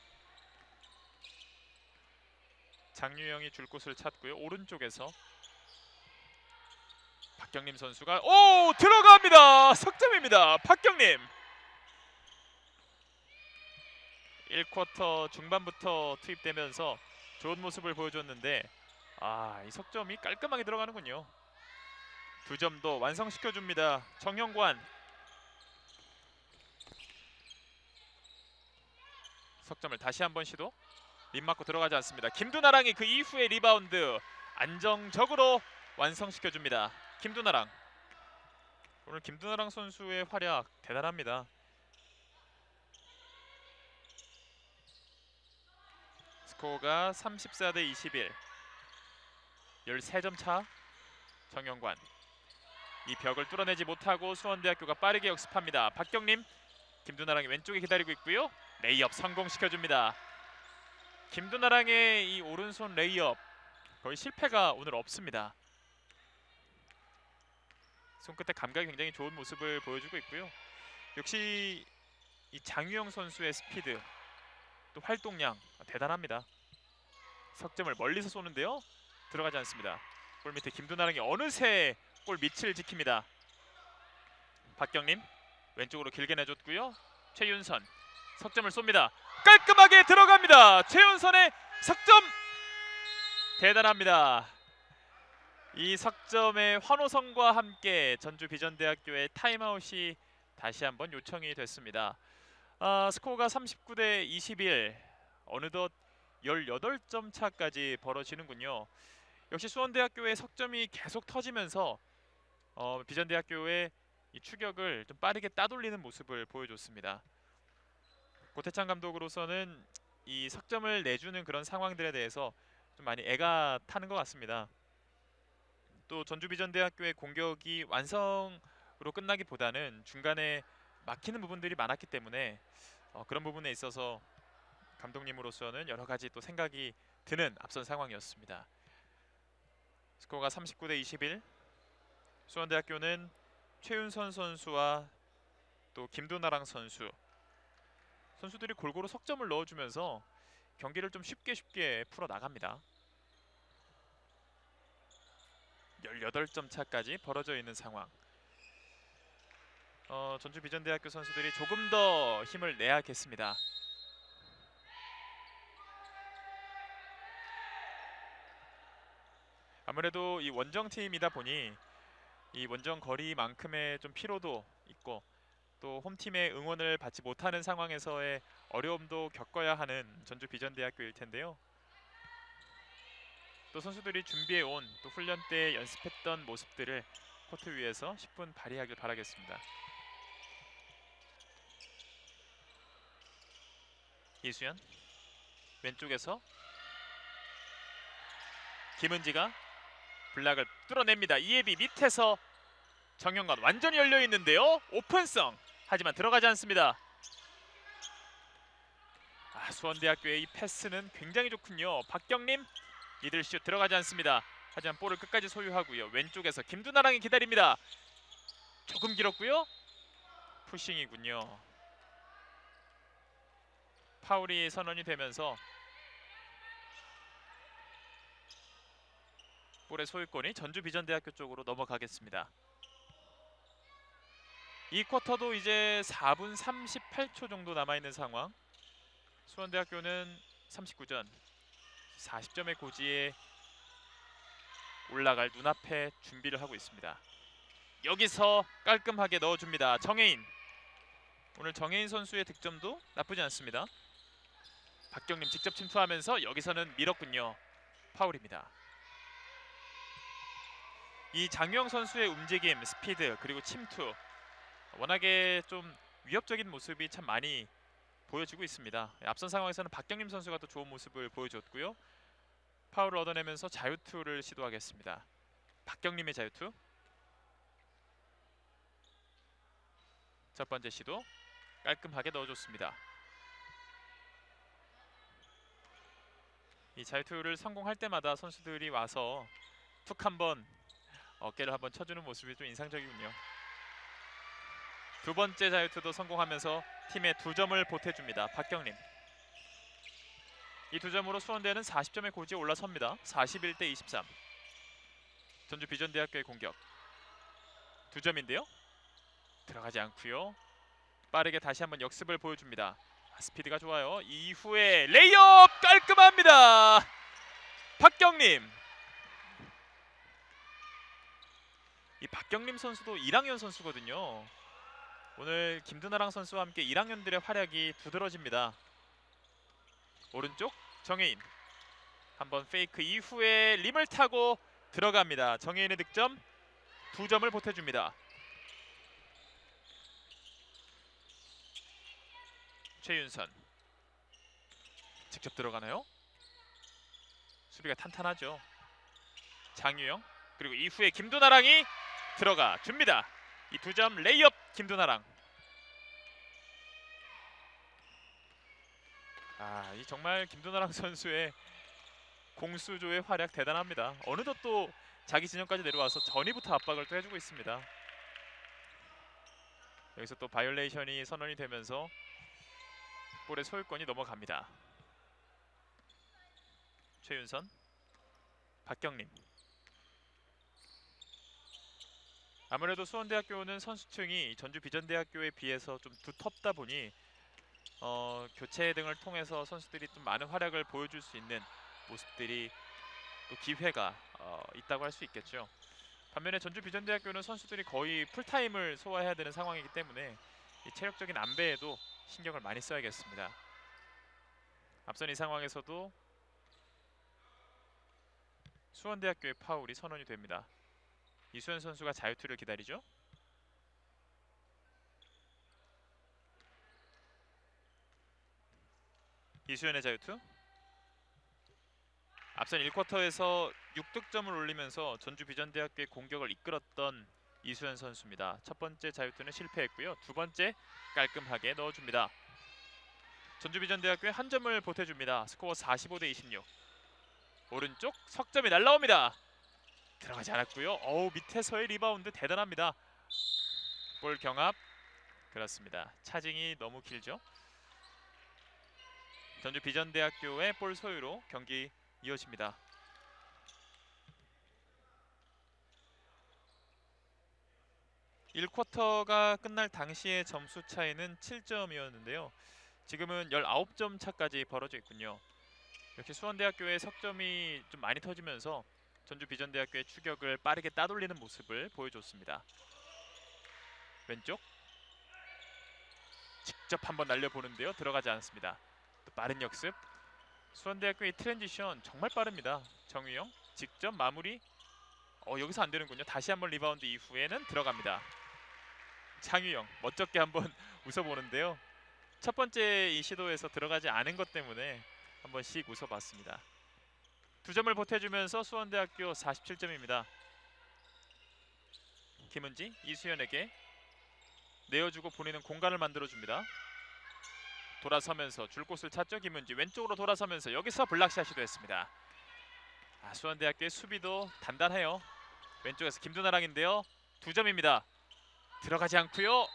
장유영이 줄 곳을 찾고요. 오른쪽에서 박경림 선수가 들어갑니다. 석점입니다. 박경림. 1쿼터 중반부터 투입되면서 좋은 모습을 보여줬는데 이 석점이 깔끔하게 들어가는군요. 2점도 완성시켜줍니다. 정형관. 석점을 다시 한번 시도. 림 맞고 들어가지 않습니다. 김두나랑이 그 이후에 리바운드 안정적으로 완성시켜줍니다. 김두나랑. 오늘 김두나랑 선수의 활약 대단합니다. 스코어가 34대21 13점 차. 정영관 이 벽을 뚫어내지 못하고 수원대학교가 빠르게 역습합니다. 박경림 김두나랑이 왼쪽에 기다리고 있고요. 레이업 성공시켜줍니다. 김두나랑의 이 오른손 레이업 거의 실패가 오늘 없습니다. 손끝에 감각이 굉장히 좋은 모습을 보여주고 있고요. 역시 이 장유영 선수의 스피드 또 활동량 대단합니다. 석점을 멀리서 쏘는데요. 들어가지 않습니다. 골 밑에 김두나랑이 어느새 골 밑을 지킵니다. 박경림 왼쪽으로 길게 내줬고요. 최윤선 석점을 쏩니다. 깔끔하게 들어갑니다. 최윤선의 석점 대단합니다. 이 석점의 환호성과 함께 전주 비전대학교의 타임아웃이 다시 한번 요청이 됐습니다. 스코어가 39대 21, 어느덧 18점 차까지 벌어지는군요. 역시 수원대학교의 석점이 계속 터지면서 비전대학교의 이 추격을 좀 빠르게 따돌리는 모습을 보여줬습니다. 고태창 감독으로서는 이 석점을 내주는 그런 상황들에 대해서 좀 많이 애가 타는 것 같습니다. 또 전주 비전대학교의 공격이 완성으로 끝나기보다는 중간에 막히는 부분들이 많았기 때문에 그런 부분에 있어서 감독님으로서는 여러 가지 또 생각이 드는 앞선 상황이었습니다. 스코어가 39대 21. 수원대학교는 최윤선 선수와 또 김도나랑 선수들이 골고루 석점을 넣어주면서 경기를 좀 쉽게 풀어 나갑니다. 18점 차까지 벌어져 있는 상황. 전주 비전대학교 선수들이 조금 더 힘을 내야겠습니다. 아무래도 이 원정팀이다 보니 이 원정 거리만큼의 좀 피로도 있고 또 홈팀의 응원을 받지 못하는 상황에서의 어려움도 겪어야 하는 전주 비전대학교일 텐데요. 또 선수들이 준비해온 또 훈련 때 연습했던 모습들을 코트 위에서 10분 발휘하길 바라겠습니다. 이수연 왼쪽에서 김은지가 블락을 뚫어냅니다. 이예비 밑에서 정영관 완전히 열려 있는데요. 오픈성 하지만 들어가지 않습니다. 수원대학교의 이 패스는 굉장히 좋군요. 박경림 미들슛 들어가지 않습니다. 하지만 볼을 끝까지 소유하고요. 왼쪽에서 김두나랑이 기다립니다. 조금 길었고요. 푸싱이군요. 파울이 선언이 되면서 볼의 소유권이 전주 비전대학교 쪽으로 넘어가겠습니다. 이 쿼터도 이제 4분 38초 정도 남아있는 상황. 수원대학교는 39전 40점의 고지에 올라갈 눈앞에 준비를 하고 있습니다. 여기서 깔끔하게 넣어줍니다. 정혜인. 오늘 정혜인 선수의 득점도 나쁘지 않습니다. 박경림 직접 침투하면서 여기서는 밀었군요. 파울입니다. 이 장유영 선수의 움직임, 스피드 그리고 침투 워낙에 좀 위협적인 모습이 참 많이 보여지고 있습니다. 앞선 상황에서는 박경림 선수가 또 좋은 모습을 보여줬고요. 파울을 얻어내면서 자유투를 시도하겠습니다. 박경림의 자유투. 첫 번째 시도 깔끔하게 넣어줬습니다. 이 자유투를 성공할 때마다 선수들이 와서 툭 한번 어깨를 한번 쳐주는 모습이 좀 인상적이군요. 두 번째 자유투도 성공하면서 팀에 2점을 보태줍니다. 박경림. 이 2점으로 수원대는 40점의 고지에 올라섭니다. 41대 23. 전주 비전대학교의 공격. 2점인데요. 들어가지 않고요. 빠르게 다시 한번 역습을 보여줍니다. 스피드가 좋아요. 이후에 레이업 깔끔합니다. 박경림. 이 박경림 선수도 1학년 선수거든요. 오늘 김두나랑 선수와 함께 1학년들의 활약이 두드러집니다. 오른쪽 정혜인. 한번 페이크 이후에 림을 타고 들어갑니다. 정혜인의 득점 2점을 보태줍니다. 최윤선. 직접 들어가나요? 수비가 탄탄하죠. 장유영. 그리고 이후에 김두나랑이 들어가 줍니다. 이 2점 레이업 김두나랑. 이 정말 김두나랑 선수의 공수조의 활약 대단합니다. 어느덧 또 자기 진영까지 내려와서 전위부터 압박을 또 해주고 있습니다. 여기서 또 바이올레이션이 선언이 되면서 볼의 소유권이 넘어갑니다. 최윤선, 박경림. 아무래도 수원대학교는 선수층이 전주 비전대학교에 비해서 좀 두텁다 보니 교체 등을 통해서 선수들이 좀 많은 활약을 보여줄 수 있는 모습들이 또 기회가 있다고 할 수 있겠죠. 반면에 전주 비전대학교는 선수들이 거의 풀타임을 소화해야 되는 상황이기 때문에 이 체력적인 안배에도 신경을 많이 써야겠습니다. 앞선 이 상황에서도 수원대학교의 파울이 선언이 됩니다. 이수현 선수가 자유투를 기다리죠. 이수현의 자유투. 앞선 1쿼터에서 6득점을 올리면서 전주 비전대학교의 공격을 이끌었던 이수현 선수입니다. 첫 번째 자유투는 실패했고요. 두 번째 깔끔하게 넣어줍니다. 전주 비전대학교에 한 점을 보태줍니다. 스코어 45대 26. 오른쪽 석점이 날라옵니다. 들어가지 않았고요. 밑에서의 리바운드 대단합니다. 볼 경합. 그렇습니다. 차징이 너무 길죠. 전주 비전대학교의 볼 소유로 경기 이어집니다. (1쿼터가) 끝날 당시의 점수 차이는 7점이었는데요. 지금은 19점 차까지 벌어져 있군요. 이렇게 수원대학교의 석점이 좀 많이 터지면서 전주 비전대학교의 추격을 빠르게 따돌리는 모습을 보여줬습니다. 왼쪽 직접 한번 날려보는데요. 들어가지 않습니다. 또 빠른 역습. 수원대학교의 트랜지션 정말 빠릅니다. 정유영 직접 마무리. 여기서 안 되는군요. 다시 한번 리바운드 이후에는 들어갑니다. 장유영 멋쩍게 한번 웃어보는데요. 첫 번째 이 시도에서 들어가지 않은 것 때문에 한 번씩 웃어봤습니다. 2점을 보태주면서 수원대학교 47점입니다. 김은지 이수연에게 내어주고 보내는 공간을 만들어줍니다. 돌아서면서 줄 곳을 찾죠. 김은지 왼쪽으로 돌아서면서 여기서 블락샷이 됐습니다. 수원대학교의 수비도 단단해요. 왼쪽에서 김두나랑인데요. 2점입니다. 들어가지 않고요.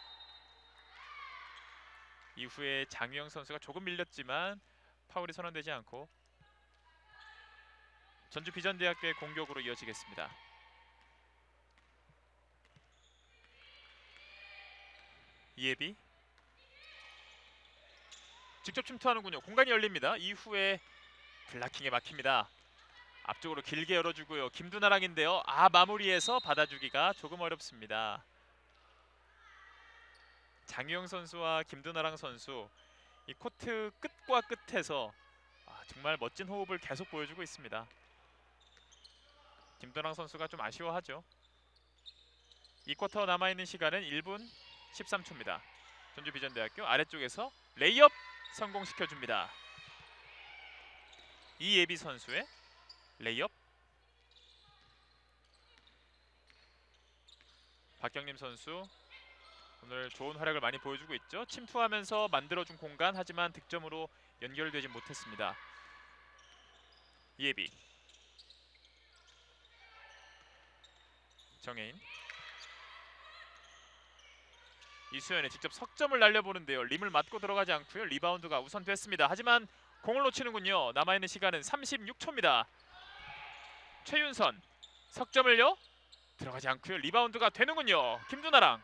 이후에 장유영 선수가 조금 밀렸지만 파울이 선언되지 않고 전주 비전대학교의 공격으로 이어지겠습니다. 이예비 직접 침투하는군요. 공간이 열립니다. 이후에 블락킹에 막힙니다. 앞쪽으로 길게 열어주고요. 김두나랑인데요. 마무리해서 받아주기가 조금 어렵습니다. 장유영 선수와 김두나랑 선수 이 코트 끝과 끝에서 정말 멋진 호흡을 계속 보여주고 있습니다. 김두나랑 선수가 좀 아쉬워하죠. 2쿼터 남아있는 시간은 1분 13초입니다. 전주 비전대학교 아래쪽에서 레이업 성공시켜줍니다. 이예비 선수의 레이업. 박경림 선수 오늘 좋은 활약을 많이 보여주고 있죠. 침투하면서 만들어준 공간, 하지만 득점으로 연결되지 못했습니다. 이예비 정혜인 이수연이 직접 석점을 날려보는데요. 림을 맞고 들어가지 않고요. 리바운드가 우선됐습니다. 하지만 공을 놓치는군요. 남아있는 시간은 36초입니다. 최윤선 석점을요. 들어가지 않고요. 리바운드가 되는군요. 김두나랑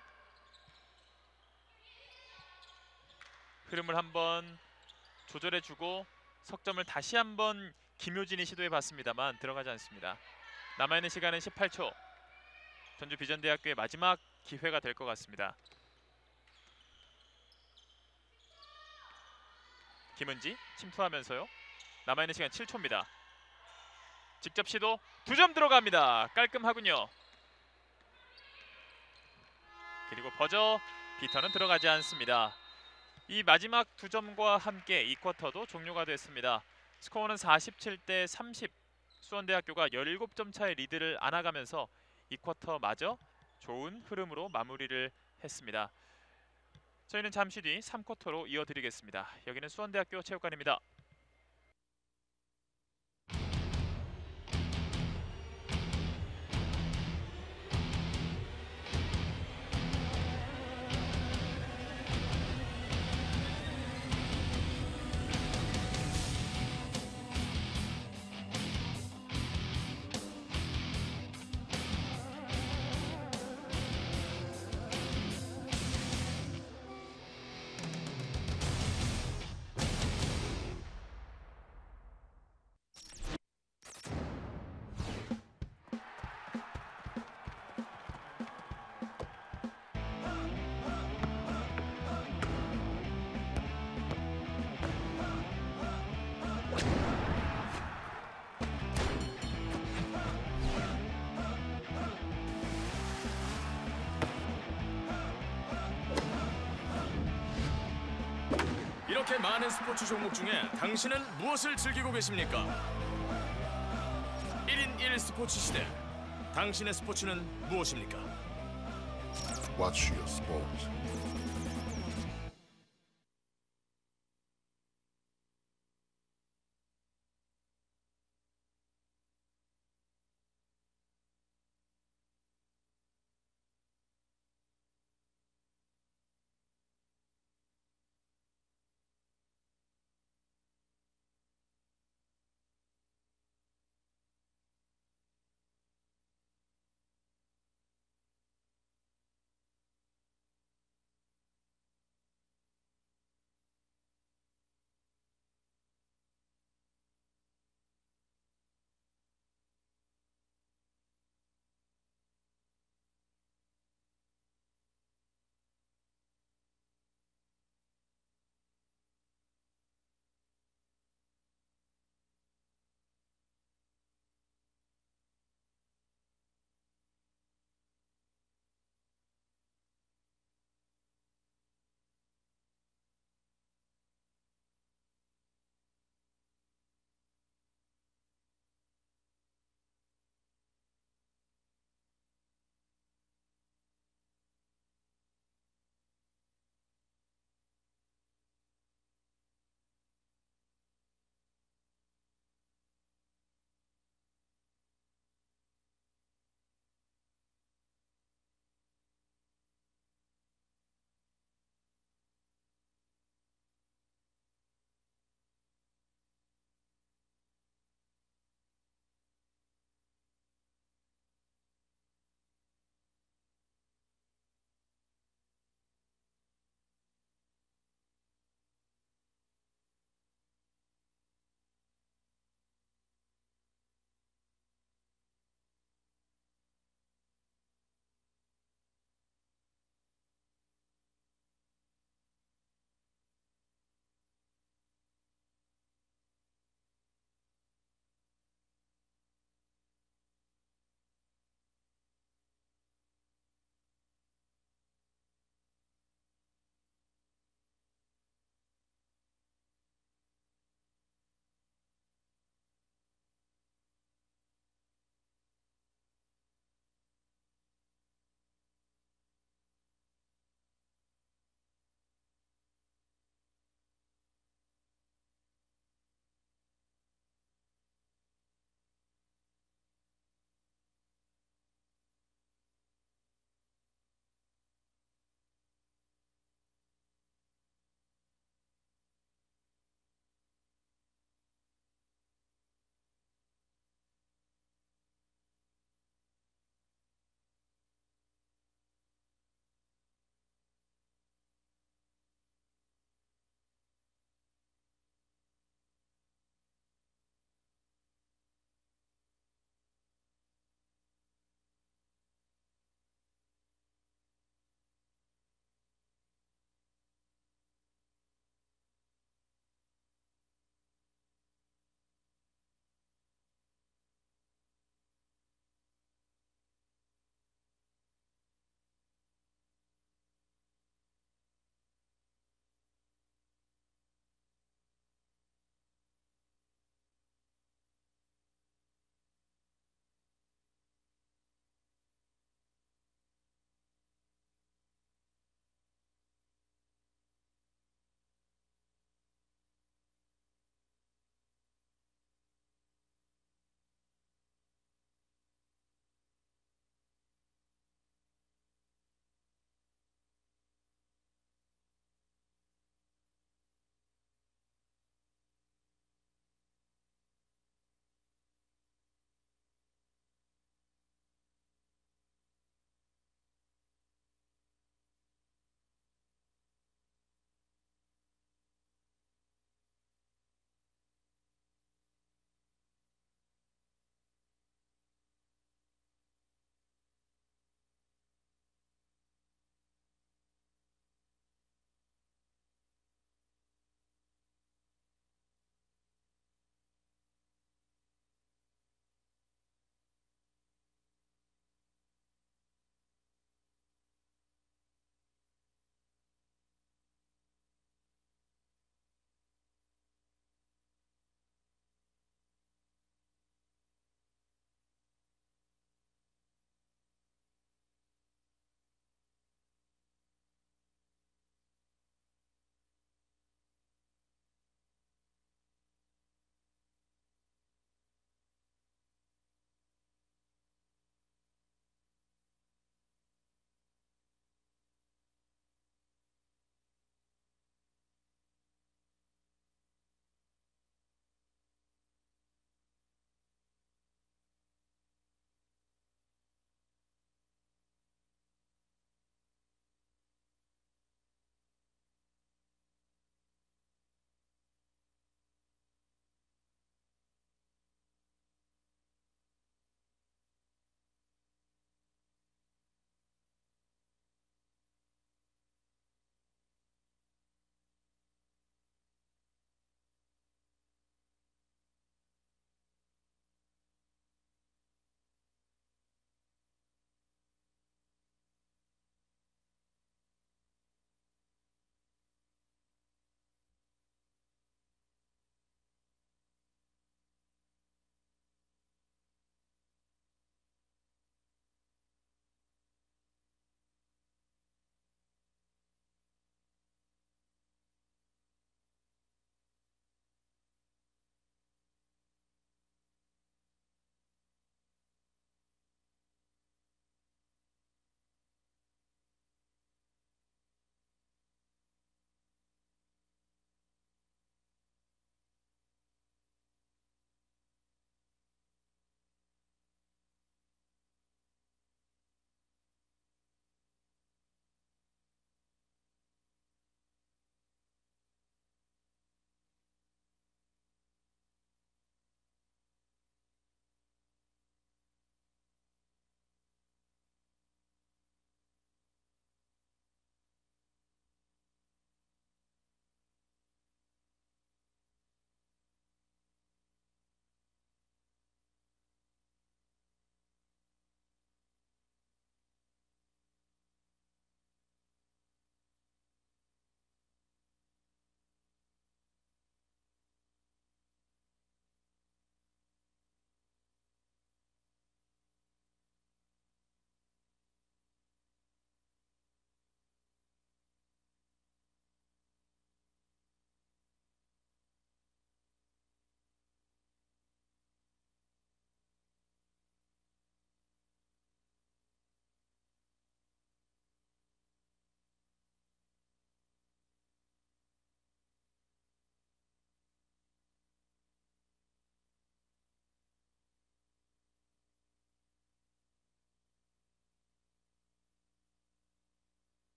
흐름을 한번 조절해주고 석점을 다시 한번 김효진이 시도해봤습니다만 들어가지 않습니다. 남아있는 시간은 18초. 전주 비전대학교의 마지막 기회가 될 것 같습니다. 김은지 침투하면서요. 남아있는 시간 7초입니다. 직접 시도 2점 들어갑니다. 깔끔하군요. 그리고 버저 비터는 들어가지 않습니다. 이 마지막 2점과 함께 2쿼터도 종료가 됐습니다. 스코어는 47대 30. 수원대학교가 17점 차의 리드를 안아가면서 2쿼터마저 좋은 흐름으로 마무리를 했습니다. 저희는 잠시 뒤 3쿼터로 이어드리겠습니다. 여기는 수원대학교 체육관입니다. 이렇게 많은 스포츠 종목 중에 당신은 무엇을 즐기고 계십니까? 1인 1 스포츠 시대. 당신의 스포츠는 무엇입니까? Watch your sport.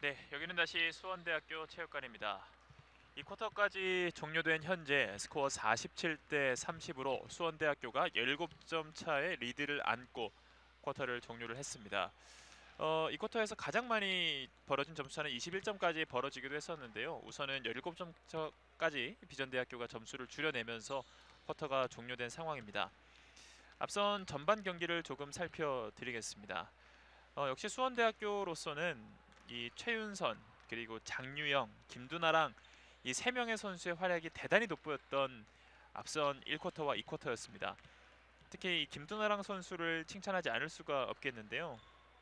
네, 여기는 다시 수원대학교 체육관입니다. 이 쿼터까지 종료된 현재 스코어 47대 30으로 수원대학교가 17점 차의 리드를 안고 쿼터를 종료를 했습니다. 이 쿼터에서 가장 많이 벌어진 점수차는 21점까지 벌어지기도 했었는데요. 우선은 17점까지 비전대학교가 점수를 줄여내면서 쿼터가 종료된 상황입니다. 앞선 전반 경기를 조금 살펴드리겠습니다. 역시 수원대학교로서는 이 최윤선 그리고 장유영, 김두나랑 이 세 명의 선수의 활약이 대단히 돋보였던 앞선 1쿼터와 2쿼터였습니다. 특히 이 김두나랑 선수를 칭찬하지 않을 수가 없겠는데요.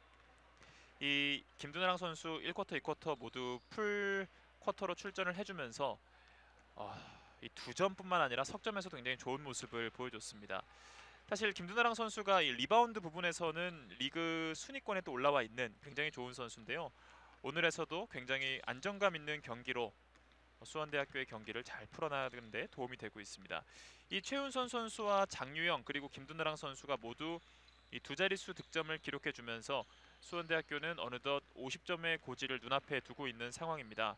이 김두나랑 선수 1쿼터, 2쿼터 모두 풀 쿼터로 출전을 해주면서 이 2점뿐만 아니라 석점에서도 굉장히 좋은 모습을 보여줬습니다. 사실 김두나랑 선수가 이 리바운드 부분에서는 리그 순위권에 또 올라와 있는 굉장히 좋은 선수인데요. 오늘에서도 굉장히 안정감 있는 경기로 수원대학교의 경기를 잘 풀어나가는 데 도움이 되고 있습니다. 이 최윤선 선수와 장유영 그리고 김두나랑 선수가 모두 이 두 자릿수 득점을 기록해주면서 수원대학교는 어느덧 50점의 고지를 눈앞에 두고 있는 상황입니다.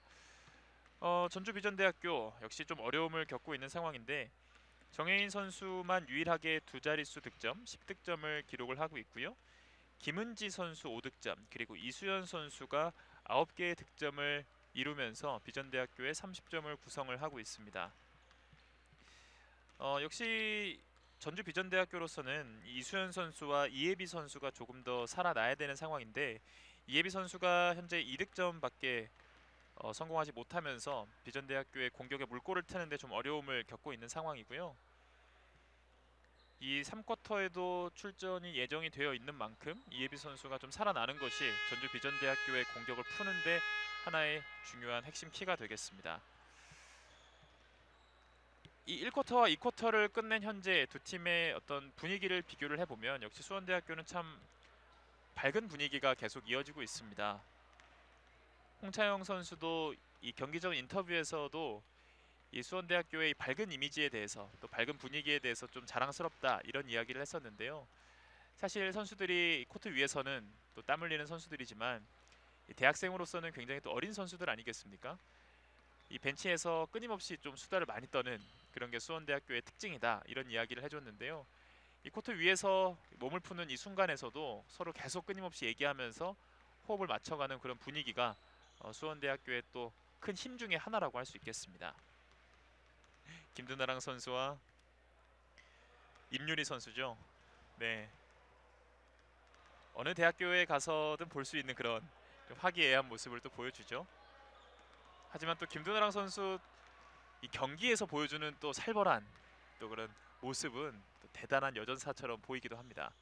전주비전대학교 역시 좀 어려움을 겪고 있는 상황인데 정혜인 선수만 유일하게 두 자릿수 득점 10득점을 기록을 하고 있고요. 김은지 선수 5득점 그리고 이수연 선수가 9개의 득점을 이루면서 비전대학교의 30점을 구성을 하고 있습니다. 역시 전주 비전대학교로서는 이수연 선수와 이예비 선수가 조금 더 살아나야 되는 상황인데 이예비 선수가 현재 2득점밖에 성공하지 못하면서 비전대학교의 공격에 물꼬를 트는데 좀 어려움을 겪고 있는 상황이고요. 이 3쿼터에도 출전이 예정이 되어 있는 만큼 이예비 선수가 좀 살아나는 것이 전주 비전대학교의 공격을 푸는데 하나의 중요한 핵심 키가 되겠습니다. 이 1쿼터와 2쿼터를 끝낸 현재 두 팀의 어떤 분위기를 비교를 해보면 역시 수원대학교는 참 밝은 분위기가 계속 이어지고 있습니다. 홍차영 선수도 이 경기 전 인터뷰에서도 이 수원대학교의 밝은 이미지에 대해서 또 밝은 분위기에 대해서 좀 자랑스럽다 이런 이야기를 했었는데요. 사실 선수들이 코트 위에서는 또 땀 흘리는 선수들이지만 이 대학생으로서는 굉장히 또 어린 선수들 아니겠습니까? 이 벤치에서 끊임없이 좀 수다를 많이 떠는 그런 게 수원대학교의 특징이다 이런 이야기를 해줬는데요. 이 코트 위에서 몸을 푸는 이 순간에서도 서로 계속 끊임없이 얘기하면서 호흡을 맞춰가는 그런 분위기가 수원대학교의 또 큰 힘 중에 하나라고 할 수 있겠습니다. 김두나랑 선수와 임유리 선수죠. 네, 어느 대학교에 가서든 볼 수 있는 그런 화기애애한 모습을 또 보여주죠. 하지만 또 김두나랑 선수 이 경기에서 보여주는 또 살벌한 또 그런 모습은 또 대단한 여전사처럼 보이기도 합니다.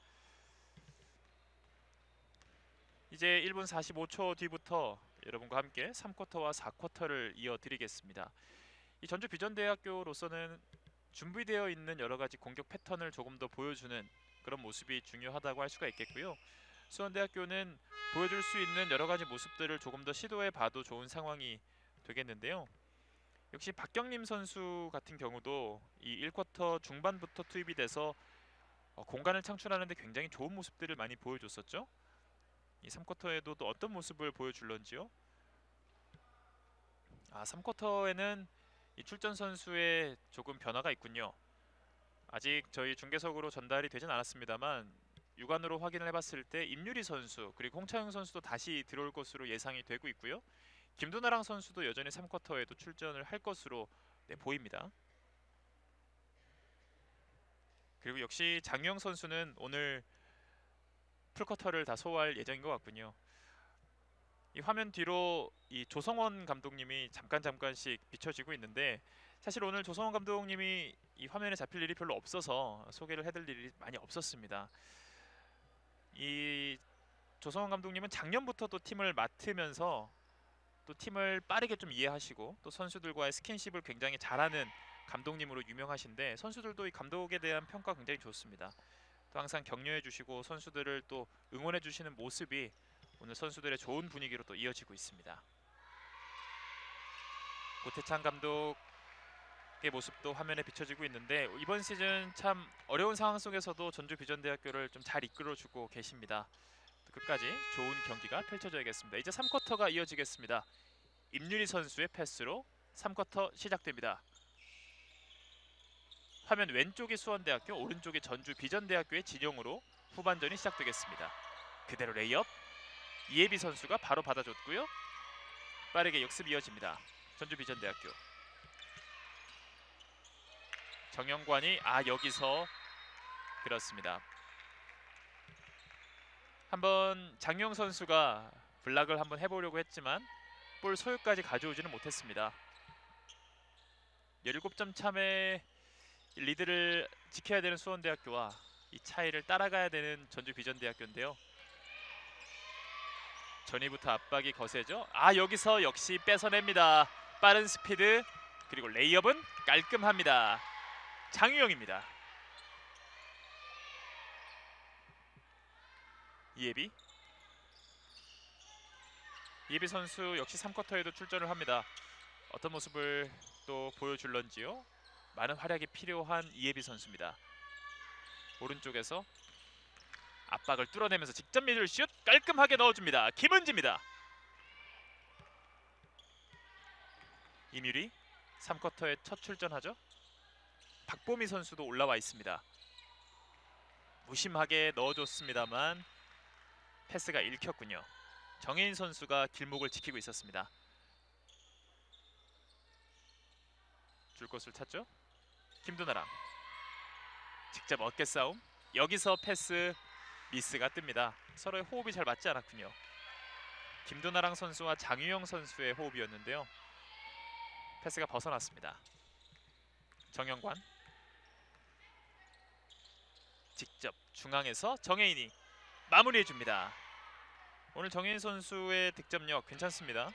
이제 1분 45초 뒤부터 여러분과 함께 3쿼터와 4쿼터를 이어드리겠습니다. 이 전주 비전대학교로서는 준비되어 있는 여러 가지 공격 패턴을 조금 더 보여주는 그런 모습이 중요하다고 할 수가 있겠고요. 수원대학교는 보여줄 수 있는 여러 가지 모습들을 조금 더 시도해 봐도 좋은 상황이 되겠는데요. 역시 박경림 선수 같은 경우도 이 1쿼터 중반부터 투입이 돼서 공간을 창출하는데 굉장히 좋은 모습들을 많이 보여줬었죠. 이 3쿼터에도 또 어떤 모습을 보여줄런지요. 3쿼터에는 이 출전 선수의 조금 변화가 있군요. 아직 저희 중계석으로 전달이 되진 않았습니다만 육안으로 확인을 해봤을 때 임유리 선수 그리고 홍차영 선수도 다시 들어올 것으로 예상이 되고 있고요. 김두나랑 선수도 여전히 3쿼터에도 출전을 할 것으로 보입니다. 그리고 역시 장유영 선수는 오늘 풀쿼터를 다 소화할 예정인 것 같군요. 이 화면 뒤로 이 조성원 감독님이 잠깐씩 비춰지고 있는데 사실 오늘 조성원 감독님이 이 화면에 잡힐 일이 별로 없어서 소개를 해드릴 일이 많이 없었습니다. 이 조성원 감독님은 작년부터 또 팀을 맡으면서 또 팀을 빠르게 좀 이해하시고 또 선수들과의 스킨십을 굉장히 잘하는 감독님으로 유명하신데 선수들도 이 감독에 대한 평가 굉장히 좋습니다. 또 항상 격려해 주시고 선수들을 또 응원해 주시는 모습이 오늘 선수들의 좋은 분위기로 또 이어지고 있습니다. 고태창 감독의 모습도 화면에 비춰지고 있는데 이번 시즌 참 어려운 상황 속에서도 전주 비전대학교를 좀 잘 이끌어주고 계십니다. 끝까지 좋은 경기가 펼쳐져야겠습니다. 이제 3쿼터가 이어지겠습니다. 임유리 선수의 패스로 3쿼터 시작됩니다. 화면 왼쪽이 수원대학교, 오른쪽이 전주 비전대학교의 진영으로 후반전이 시작되겠습니다. 그대로 레이업, 이예비 선수가 바로 받아줬고요. 빠르게 역습 이어집니다. 전주 비전대학교. 정영관이 여기서 그렇습니다. 한번 장유영 선수가 블락을 한번 해보려고 했지만 볼 소유까지 가져오지는 못했습니다. 17점 차의 리드를 지켜야 되는 수원대학교와 이 차이를 따라가야 되는 전주 비전대학교인데요. 전위부터 압박이 거세죠. 여기서 역시 뺏어냅니다. 빠른 스피드, 그리고 레이업은 깔끔합니다. 장유영입니다. 이예비 선수 역시 3쿼터에도 출전을 합니다. 어떤 모습을 또 보여줄런지요. 많은 활약이 필요한 이예비 선수입니다. 오른쪽에서 압박을 뚫어내면서 직접 미들 슛 깔끔하게 넣어줍니다. 김은지입니다. 임유리 3쿼터에 첫 출전하죠. 박보미 선수도 올라와 있습니다. 무심하게 넣어줬습니다만 패스가 읽혔군요. 정혜인 선수가 길목을 지키고 있었습니다. 줄 곳을 찾죠. 김두나랑 직접 어깨 싸움. 여기서 패스 미스가 뜹니다. 서로의 호흡이 잘 맞지 않았군요. 김두나랑 선수와 장유영 선수의 호흡이었는데요. 패스가 벗어났습니다. 정영관 직접 중앙에서 정혜인이 마무리해줍니다. 오늘 정혜인 선수의 득점력 괜찮습니다.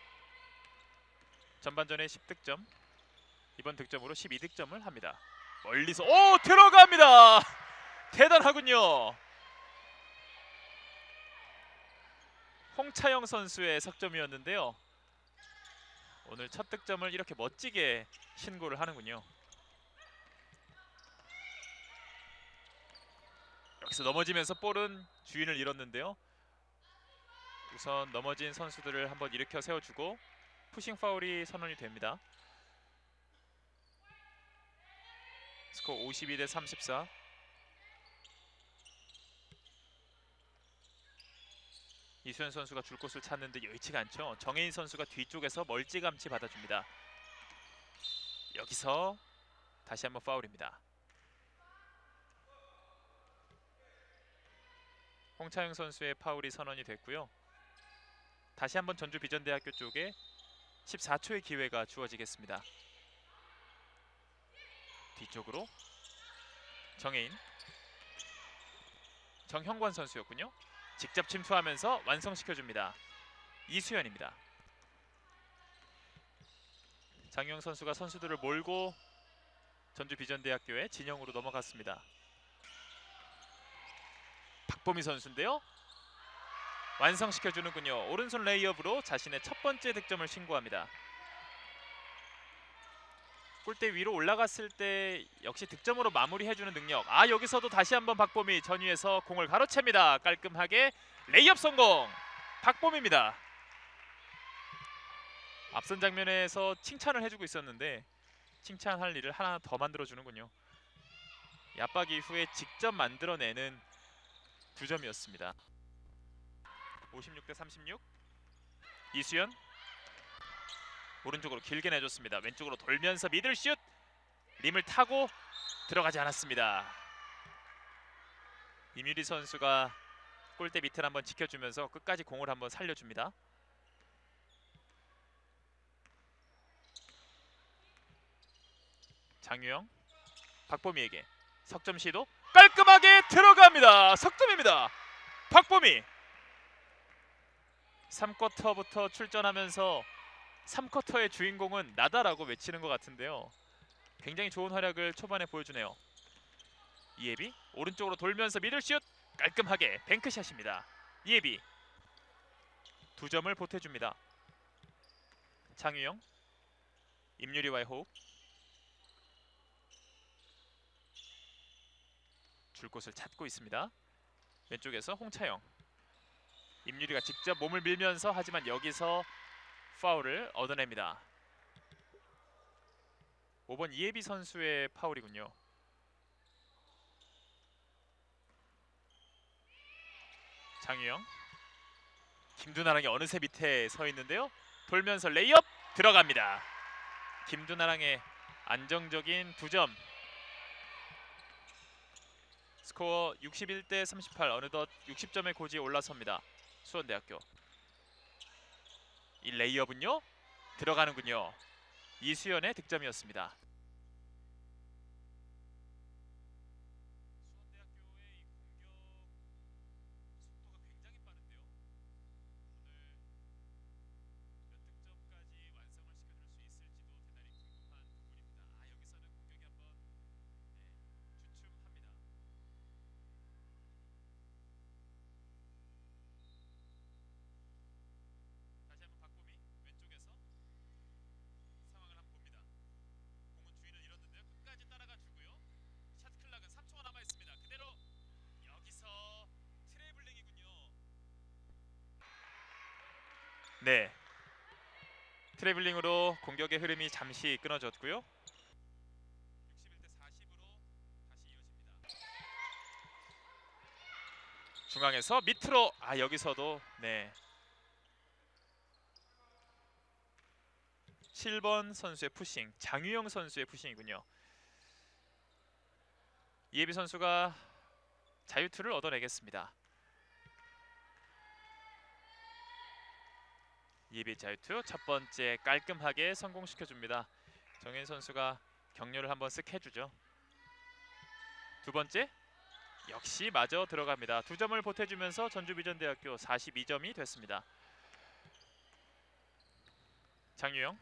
전반전에 10득점, 이번 득점으로 12득점을 합니다. 멀리서 들어갑니다. 대단하군요. 홍차영 선수의 석점이었는데요. 오늘 첫 득점을 이렇게 멋지게 신고를 하는군요. 여기서 넘어지면서 볼은 주인을 잃었는데요. 우선 넘어진 선수들을 한번 일으켜 세워주고 푸싱 파울이 선언이 됩니다. 스코어 52대 34. 이수연 선수가 줄 곳을 찾는데 여의치가 않죠. 정혜인 선수가 뒤쪽에서 멀찌감치 받아줍니다. 여기서 다시 한번 파울입니다. 홍차영 선수의 파울이 선언이 됐고요. 다시 한번 전주 비전대학교 쪽에 14초의 기회가 주어지겠습니다. 뒤쪽으로 정혜인, 정형관 선수였군요. 직접 침투하면서 완성시켜줍니다. 이수연입니다. 장유영 선수가 선수들을 몰고 전주 비전대학교의 진영으로 넘어갔습니다. 박보미 선수인데요. 완성시켜주는군요. 오른손 레이업으로 자신의 첫 번째 득점을 신고합니다. 골대 위로 올라갔을 때 역시 득점으로 마무리해주는 능력. 여기서도 다시 한번 박보미 전위에서 공을 가로챕니다. 깔끔하게 레이업 성공. 박보미입니다. 앞선 장면에서 칭찬을 해주고 있었는데 칭찬할 일을 하나 더 만들어주는군요. 압박 이후에 직접 만들어내는 2점이었습니다. 56대 36. 이수연 오른쪽으로 길게 내줬습니다. 왼쪽으로 돌면서 미들슛. 림을 타고 들어가지 않았습니다. 임유리 선수가 골대 밑을 한번 지켜주면서 끝까지 공을 한번 살려줍니다. 장유영 박보미에게 석점 시도 깔끔하게 들어갑니다. 석점입니다. 박보미 3쿼터부터 출전하면서 3쿼터의 주인공은 나다라고 외치는 것 같은데요. 굉장히 좋은 활약을 초반에 보여주네요. 이예비 오른쪽으로 돌면서 미들슛 깔끔하게 뱅크샷입니다. 이예비 2점을 보태줍니다. 장유영 임유리와의 호흡. 줄 곳을 찾고 있습니다. 왼쪽에서 홍차영 임유리가 직접 몸을 밀면서 하지만 여기서 파울을 얻어냅니다. 5번 이예비 선수의 파울이군요. 장유영, 김두나랑이 어느새 밑에 서 있는데요. 돌면서 레이업 들어갑니다. 김두나랑의 안정적인 2점. 스코어 61대 38. 어느덧 60점의 고지에 올라섭니다. 수원대학교. 이 레이업은요 들어가는군요. 이수연의 득점이었습니다. 네, 트래블링으로 공격의 흐름이 잠시 끊어졌고요. 61대 40으로 다시 이어집니다. 중앙에서 밑으로 여기서도 네. 7번 선수의 푸싱, 장유영 선수의 푸싱이군요. 이예비 선수가 자유투를 얻어내겠습니다. 이예비 자유투 첫 번째 깔끔하게 성공시켜줍니다. 정혜인 선수가 격려를 한번 쓱 해주죠. 두 번째 역시 마저 들어갑니다. 2점을 보태주면서 전주비전대학교 42점이 됐습니다. 장유영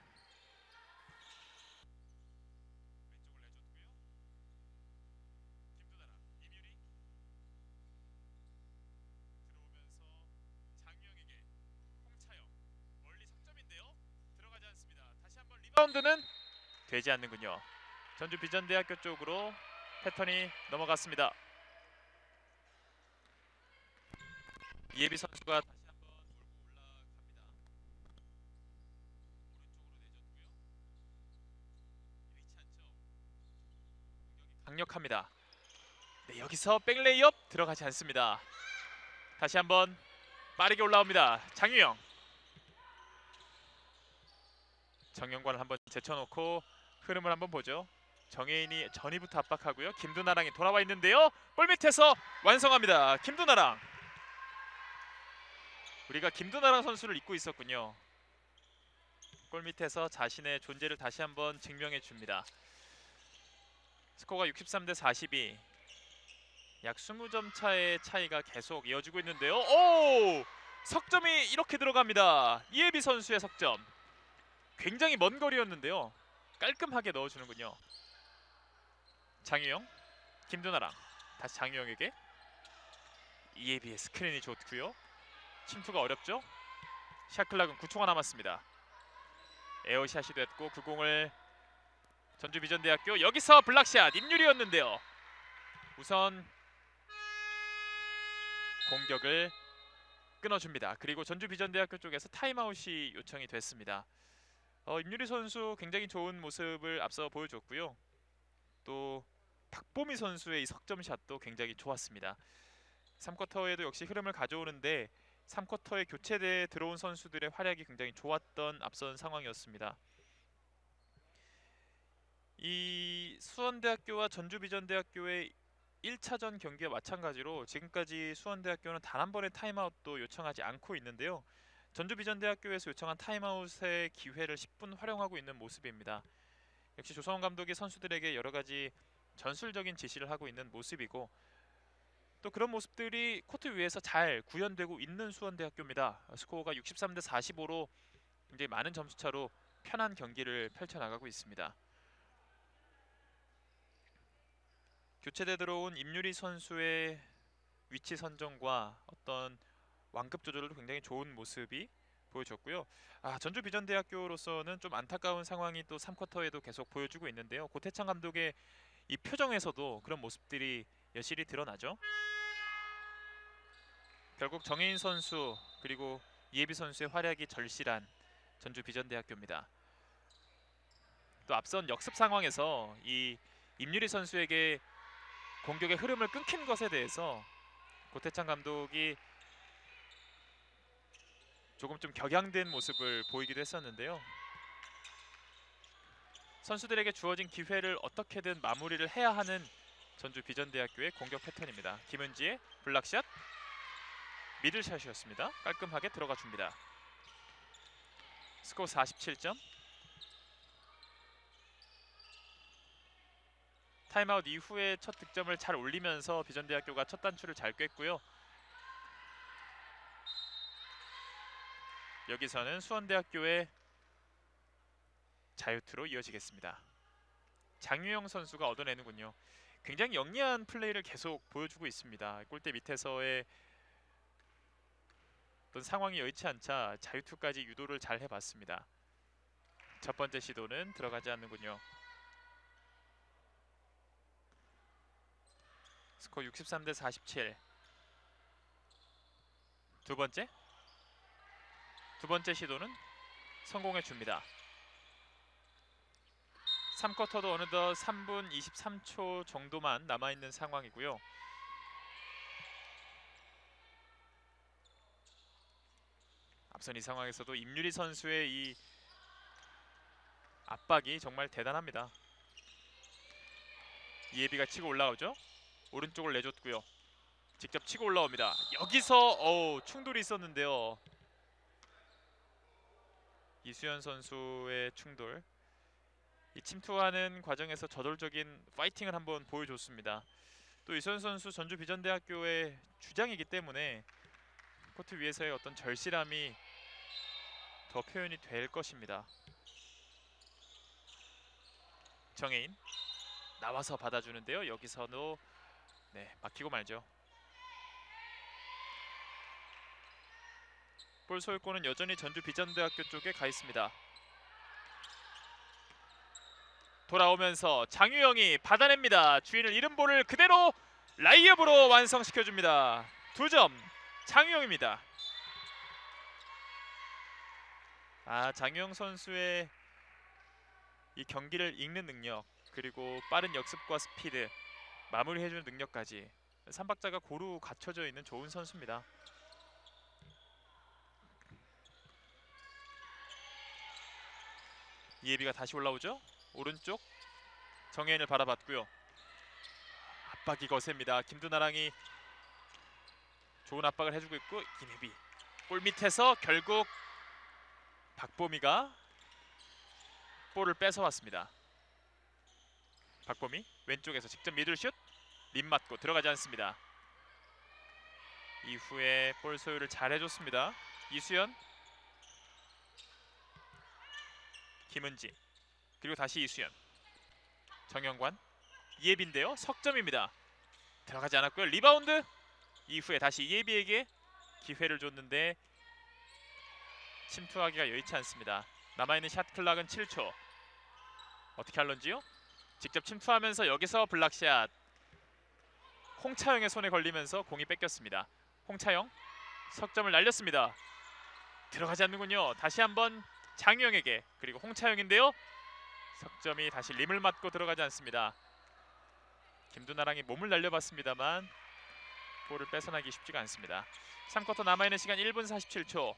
리바운드는 되지 않는군요. 전주비전대학교 쪽으로 패턴이 넘어갔습니다. 이예비 선수가 다시 한번 몰고 올라갑니다. 강력합니다. 네, 여기서 백레이업 들어가지 않습니다. 다시 한번 빠르게 올라옵니다. 장유영. 정영관을 한번 제쳐놓고 흐름을 한번 보죠. 정혜인이 전위부터 압박하고요. 김두나랑이 돌아와 있는데요. 골 밑에서 완성합니다. 김두나랑. 우리가 김두나랑 선수를 잊고 있었군요. 골 밑에서 자신의 존재를 다시 한번 증명해 줍니다. 스코어가 63대 42. 약 20점 차의 차이가 계속 이어지고 있는데요. 오! 석점이 이렇게 들어갑니다. 이예비 선수의 석점. 굉장히 먼 거리였는데요. 깔끔하게 넣어주는군요. 장유영, 김두나랑. 다시 장유영에게. 이예비의 스크린이 좋고요. 침투가 어렵죠. 샷클락은 9초가 남았습니다. 에어샷이 됐고 그 공을 전주비전대학교 여기서 블락샷 임유리였는데요. 우선 공격을 끊어줍니다. 그리고 전주비전대학교 쪽에서 타임아웃이 요청이 됐습니다. 임유리 선수 굉장히 좋은 모습을 앞서 보여줬고요. 또 박보미 선수의 이 석점샷도 굉장히 좋았습니다. 3쿼터에도 역시 흐름을 가져오는데 3쿼터에 교체돼 들어온 선수들의 활약이 굉장히 좋았던 앞선 상황이었습니다. 이 수원대학교와 전주비전대학교의 1차전 경기와 마찬가지로 지금까지 수원대학교는 단 한 번의 타임아웃도 요청하지 않고 있는데요. 전주비전대학교에서 요청한 타임아웃의 기회를 10분 활용하고 있는 모습입니다. 역시 조성원 감독이 선수들에게 여러 가지 전술적인 지시를 하고 있는 모습이고 또 그런 모습들이 코트 위에서 잘 구현되고 있는 수원대학교입니다. 스코어가 63대 45로 굉장히 많은 점수차로 편한 경기를 펼쳐나가고 있습니다. 교체돼 들어온 임유리 선수의 위치 선정과 어떤 완급 조절도 굉장히 좋은 모습이 보여졌고요. 전주비전대학교로서는 좀 안타까운 상황이 또 3쿼터에도 계속 보여주고 있는데요. 고태창 감독의 이 표정에서도 그런 모습들이 여실히 드러나죠. 결국 정혜인 선수 그리고 이예비 선수의 활약이 절실한 전주 비전대학교입니다. 또 앞선 역습 상황에서 이 임유리 선수에게 공격의 흐름을 끊긴 것에 대해서 고태창 감독이 조금 좀 격양된 모습을 보이기도 했었는데요. 선수들에게 주어진 기회를 어떻게든 마무리를 해야 하는 전주 비전대학교의 공격 패턴입니다. 김은지의 블락샷, 미들샷이었습니다. 깔끔하게 들어가 줍니다. 스코어 47점. 타임아웃 이후에 첫 득점을 잘 올리면서 비전대학교가 첫 단추를 잘 꿰고요. 여기서는 수원대학교의 자유투로 이어지겠습니다. 장유영 선수가 얻어내는군요. 굉장히 영리한 플레이를 계속 보여주고 있습니다. 골대 밑에서의 어떤 상황이 여의치 않자 자유투까지 유도를 잘 해봤습니다. 첫 번째 시도는 들어가지 않는군요. 스코어 63대 47. 두 번째 시도는 성공해 줍니다. 3쿼터도 어느덧 3분 23초 정도만 남아있는 상황이고요. 앞선 이 상황에서도 임유리 선수의 이 압박이 정말 대단합니다. 이예비가 치고 올라오죠. 오른쪽을 내줬고요. 직접 치고 올라옵니다. 여기서 충돌이 있었는데요. 이수연 선수의 충돌. 이 침투하는 과정에서 저돌적인 파이팅을 한번 보여줬습니다. 또 이수연 선수 전주 비전대학교의 주장이기 때문에 코트 위에서의 어떤 절실함이 더 표현이 될 것입니다. 정혜인 나와서 받아주는데요. 여기서도 막히고 말죠. 볼 소유권은 여전히 전주 비전대학교 쪽에 가 있습니다. 돌아오면서 장유영이 받아냅니다. 주인을 잃은 볼을 그대로 라이업으로 완성시켜줍니다. 2점 장유영입니다. 장유영 선수의 이 경기를 읽는 능력, 그리고 빠른 역습과 스피드, 마무리해주는 능력까지 3박자가 고루 갖춰져 있는 좋은 선수입니다. 이예비가 다시 올라오죠. 오른쪽 정혜인을 바라봤고요. 압박이 거셉니다. 김두나랑이 좋은 압박을 해주고 있고, 김혜비 골 밑에서 결국 박보미가 볼을 뺏어왔습니다. 박보미 왼쪽에서 직접 미들슛, 림 맞고 들어가지 않습니다. 이후에 볼 소유를 잘 해줬습니다. 이수연, 김은지, 그리고 다시 이수연, 정영관, 이예비인데요. 석점입니다. 들어가지 않았고요. 리바운드 이후에 다시 이예비에게 기회를 줬는데 침투하기가 여의치 않습니다. 남아있는 샷 클락은 7초. 어떻게 할런지요? 직접 침투하면서 여기서 블락샷. 홍차영의 손에 걸리면서 공이 뺏겼습니다. 홍차영 석점을 날렸습니다. 들어가지 않는군요. 다시 한번 장유영에게, 그리고 홍차영인데요. 석점이 다시 림을 맞고 들어가지 않습니다. 김두나랑이 몸을 날려봤습니다만 볼을 뺏어나기 쉽지가 않습니다. 3쿼터 남아있는 시간 1분 47초.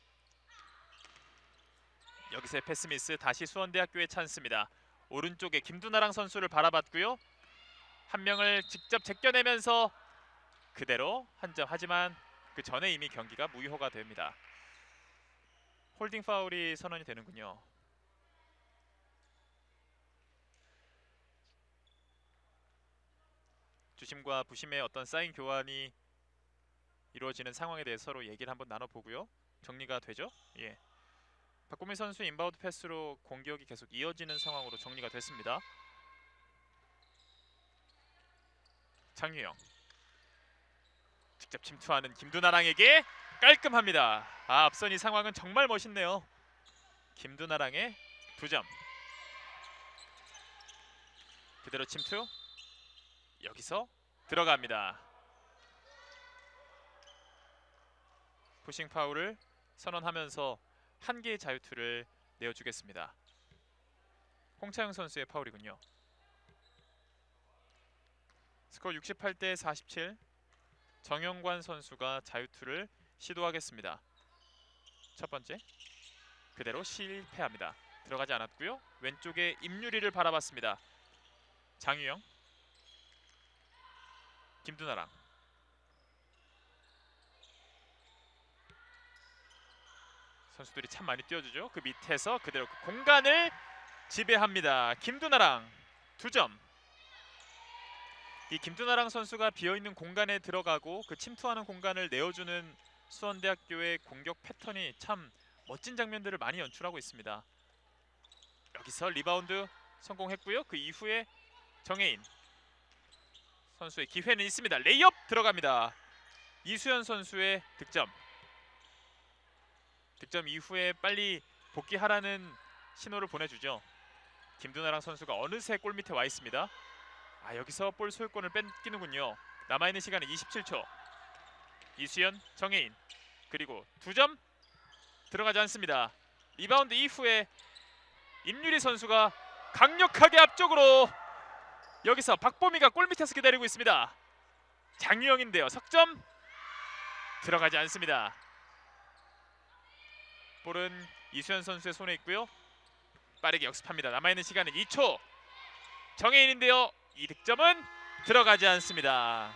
여기서의 패스미스, 다시 수원대학교의 찬스입니다. 오른쪽에 김두나랑 선수를 바라봤고요. 한 명을 직접 제껴내면서 그대로 한 점. 하지만 그 전에 이미 경기가 무효가 됩니다. 홀딩 파울이 선언이 되는군요. 주심과 부심의 어떤 사인 교환이 이루어지는 상황에 대해서 서로 얘기를 한번 나눠보고요. 정리가 되죠? 예. 박보미 선수 인바운드 패스로 공격이 계속 이어지는 상황으로 정리가 됐습니다. 장유영 직접 침투하는 김두나랑에게 깔끔합니다. 앞선 이 상황은 정말 멋있네요. 김두나랑의 2점. 그대로 침투. 여기서 들어갑니다. 푸싱 파울을 선언하면서 한 개의 자유투를 내어주겠습니다. 홍차영 선수의 파울이군요. 스코어 68대 47. 정영관 선수가 자유투를 시도하겠습니다. 첫 번째 그대로 실패합니다. 들어가지 않았고요. 왼쪽에 임유리를 바라봤습니다. 장유영, 김두나랑. 선수들이 참 많이 뛰어주죠. 그 밑에서 그대로 그 공간을 지배합니다. 김두나랑 2점. 이 김두나랑 선수가 비어있는 공간에 들어가고 그 침투하는 공간을 내어주는 수원대학교의 공격 패턴이 참 멋진 장면들을 많이 연출하고 있습니다. 여기서 리바운드 성공했고요. 그 이후에 정혜인 선수의 기회는 있습니다. 레이업 들어갑니다. 이수연 선수의 득점. 득점 이후에 빨리 복귀하라는 신호를 보내주죠. 김두나랑 선수가 어느새 골 밑에 와 있습니다. 여기서 볼 소유권을 뺏기는군요. 남아있는 시간은 27초. 이수연, 정혜인, 그리고 2점 들어가지 않습니다. 리바운드 이후에 임유리 선수가 강력하게 앞쪽으로, 여기서 박보미가 골 밑에서 기다리고 있습니다. 장유영인데요. 석점 들어가지 않습니다. 볼은 이수연 선수의 손에 있고요. 빠르게 역습합니다. 남아있는 시간은 2초. 정혜인인데요. 이 득점은 들어가지 않습니다.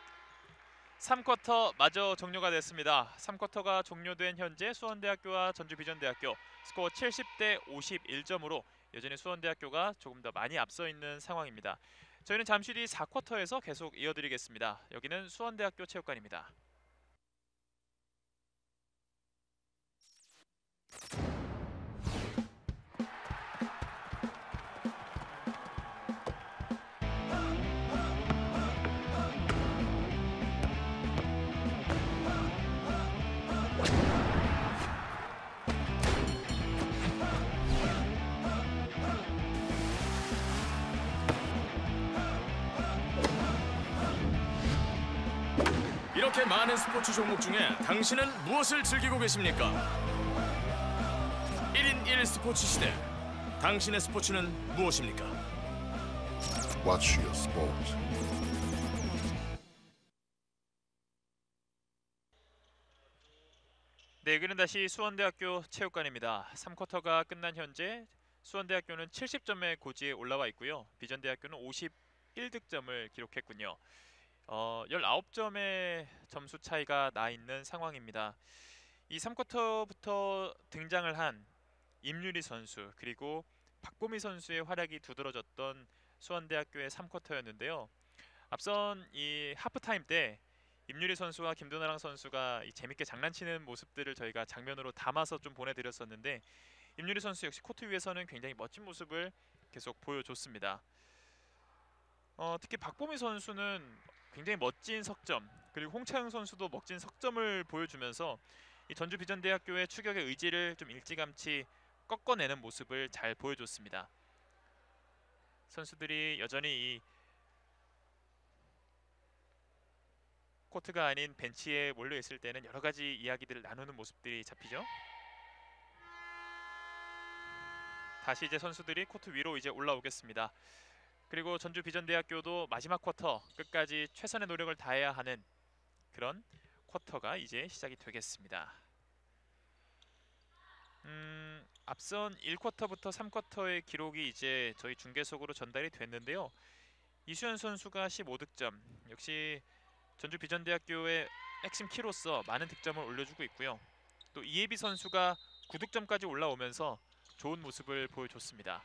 3쿼터 마저 종료가 됐습니다. 3쿼터가 종료된 현재 수원대학교와 전주비전대학교 스코어 70대 51점으로 여전히 수원대학교가 조금 더 많이 앞서 있는 상황입니다. 저희는 잠시 뒤 4쿼터에서 계속 이어드리겠습니다. 여기는 수원대학교 체육관입니다. 이렇게 많은 스포츠 종목 중에 당신은 무엇을 즐기고 계십니까? 1인 1 스포츠 시대. 당신의 스포츠는 무엇입니까? Watch your sport. 네, 여기는 다시 수원대학교 체육관입니다. 3쿼터가 끝난 현재 수원대학교는 70점의 고지에 올라와 있고요. 비전대학교는 51득점을 기록했군요. 19점의 점수 차이가 나 있는 상황입니다. 이 3쿼터부터 등장을 한 임유리 선수 그리고 박보미 선수의 활약이 두드러졌던 수원대학교의 3쿼터였는데요. 앞선 이 하프타임 때 임유리 선수와 김두나랑 선수가 재밌게 장난치는 모습들을 저희가 장면으로 담아서 좀 보내드렸었는데, 임유리 선수 역시 코트 위에서는 굉장히 멋진 모습을 계속 보여줬습니다. 특히 박보미 선수는 굉장히 멋진 석점, 그리고 홍차영 선수도 멋진 석점을 보여주면서 이 전주비전대학교의 추격의 의지를 좀 일찌감치 꺾어내는 모습을 잘 보여줬습니다. 선수들이 여전히 이 코트가 아닌 벤치에 몰려 있을 때는 여러 가지 이야기들을 나누는 모습들이 잡히죠. 다시 이제 선수들이 코트 위로 이제 올라오겠습니다. 그리고 전주비전대학교도 마지막 쿼터 끝까지 최선의 노력을 다해야 하는 그런 쿼터가 이제 시작이 되겠습니다. 앞선 1쿼터부터 3쿼터의 기록이 이제 저희 중계석으로 전달이 됐는데요. 이수연 선수가 15득점, 역시 전주비전대학교의 핵심 키로서 많은 득점을 올려주고 있고요. 또 이예비 선수가 9득점까지 올라오면서 좋은 모습을 보여줬습니다.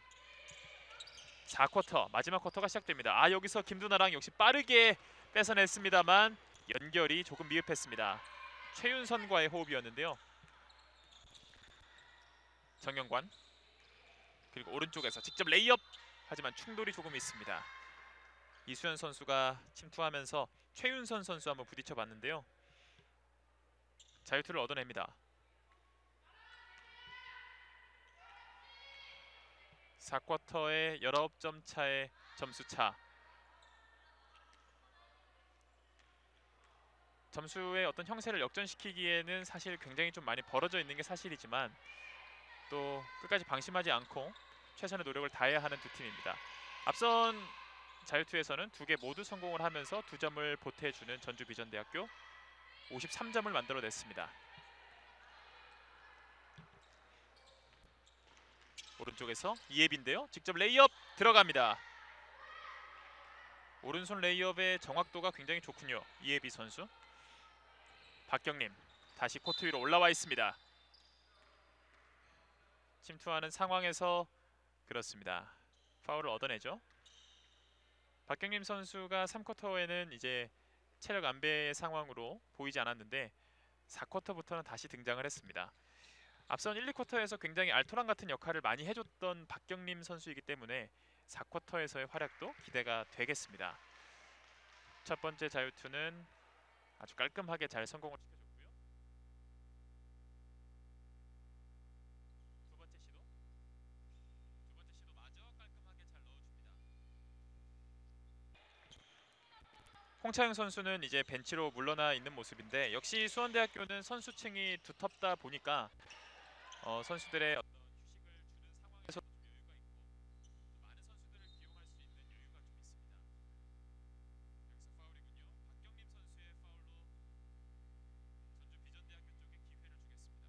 4쿼터 마지막 쿼터가 시작됩니다. 여기서 김두나랑 역시 빠르게 뺏어냈습니다만 연결이 조금 미흡했습니다. 최윤선과의 호흡이었는데요. 정영관, 그리고 오른쪽에서 직접 레이업, 하지만 충돌이 조금 있습니다. 이수연 선수가 침투하면서 최윤선 선수 한번 부딪혀 봤는데요. 자유투를 얻어냅니다. 4쿼터의 19점 차의 점수차. 점수의 어떤 형세를 역전시키기에는 사실 굉장히 좀 많이 벌어져 있는 게 사실이지만 또 끝까지 방심하지 않고 최선의 노력을 다해야 하는 두 팀입니다. 앞선 자유투에서는 두 개 모두 성공을 하면서 2점을 보태주는 전주 비전대학교 53점을 만들어냈습니다. 오른쪽에서 이예빈인데요. 직접 레이업 들어갑니다. 오른손 레이업의 정확도가 굉장히 좋군요. 이예비 선수. 박경림 다시 코트 위로 올라와 있습니다. 침투하는 상황에서 그렇습니다. 파울을 얻어내죠. 박경림 선수가 3쿼터에는 이제 체력 안배의 상황으로 보이지 않았는데 4쿼터부터는 다시 등장을 했습니다. 앞선 1, 2쿼터에서 굉장히 알토란 같은 역할을 많이 해줬던 박경림 선수이기 때문에 4쿼터에서의 활약도 기대가 되겠습니다. 첫 번째 자유투는 아주 깔끔하게 잘 성공을 시켜줬고요. 두 번째 시도 마저 깔끔하게 잘 넣어줍니다. 홍차영 선수는 이제 벤치로 물러나 있는 모습인데 역시 수원대학교는 선수층이 두텁다 보니까 선수들의 어떤 휴식을 주는 상황에서 좀 여유가 있고 또 많은 선수들을 기용할 수 있는 여유가 좀 있습니다. 여기서 파울이군요. 박경림 선수의 파울로 전주 비전대학교 쪽에 기회를 주겠습니다.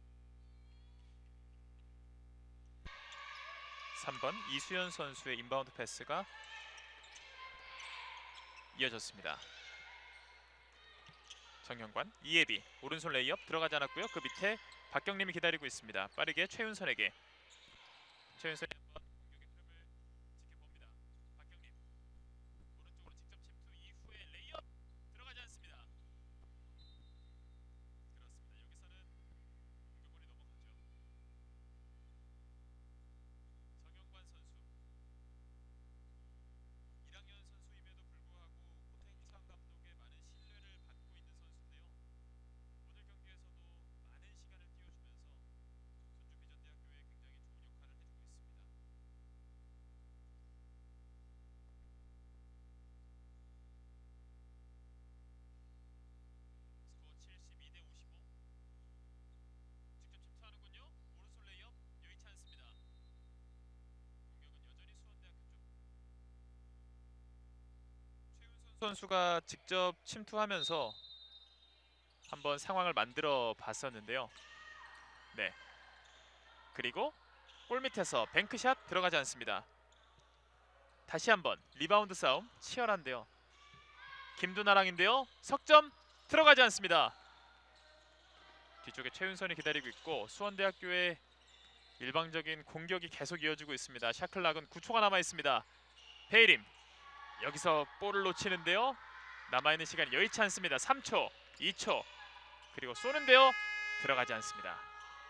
3번 이수연 선수의 인바운드 패스가 이어졌습니다. 정현관, 이예비 오른손 레이업 들어가지 않았고요. 그 밑에 박경림이 기다리고 있습니다. 빠르게 최윤선에게. 최윤선이 한번 공격의 흐름을 지켜봅니다. 박경림 오른쪽으로 직접 침투 이후에 레이업 들어가지 않습니다. 그렇습니다. 여기서는 공격권이 넘어가죠. 정현관 선수 1학년 선수임에도 불구하고 고태인상 감독의 많은 신뢰를 받고 있는 선수인데요. 오늘 경기에서도 많은 시간을 띄워주면서 전주 비전대학교에 굉장히 좋은 역할을 해주고 있습니다. 스코어 72대 55. 직접 침투하는군요. 오른손 레이업 여의치 않습니다. 공격은 여전히 수원대학교 쪽. 최윤선 선수가 직접 침투하면서 한번 상황을 만들어 봤었는데요. 네. 그리고 골 밑에서 뱅크샷 들어가지 않습니다. 다시 한번 리바운드 싸움 치열한데요. 김두나랑인데요. 석점 들어가지 않습니다. 뒤쪽에 최윤선이 기다리고 있고 수원대학교의 일방적인 공격이 계속 이어지고 있습니다. 샤클락은 9초가 남아 있습니다. 베이림 여기서 볼을 놓치는데요. 남아있는 시간이 여의치 않습니다. 3초, 2초 그리고 쏘는데요. 들어가지 않습니다.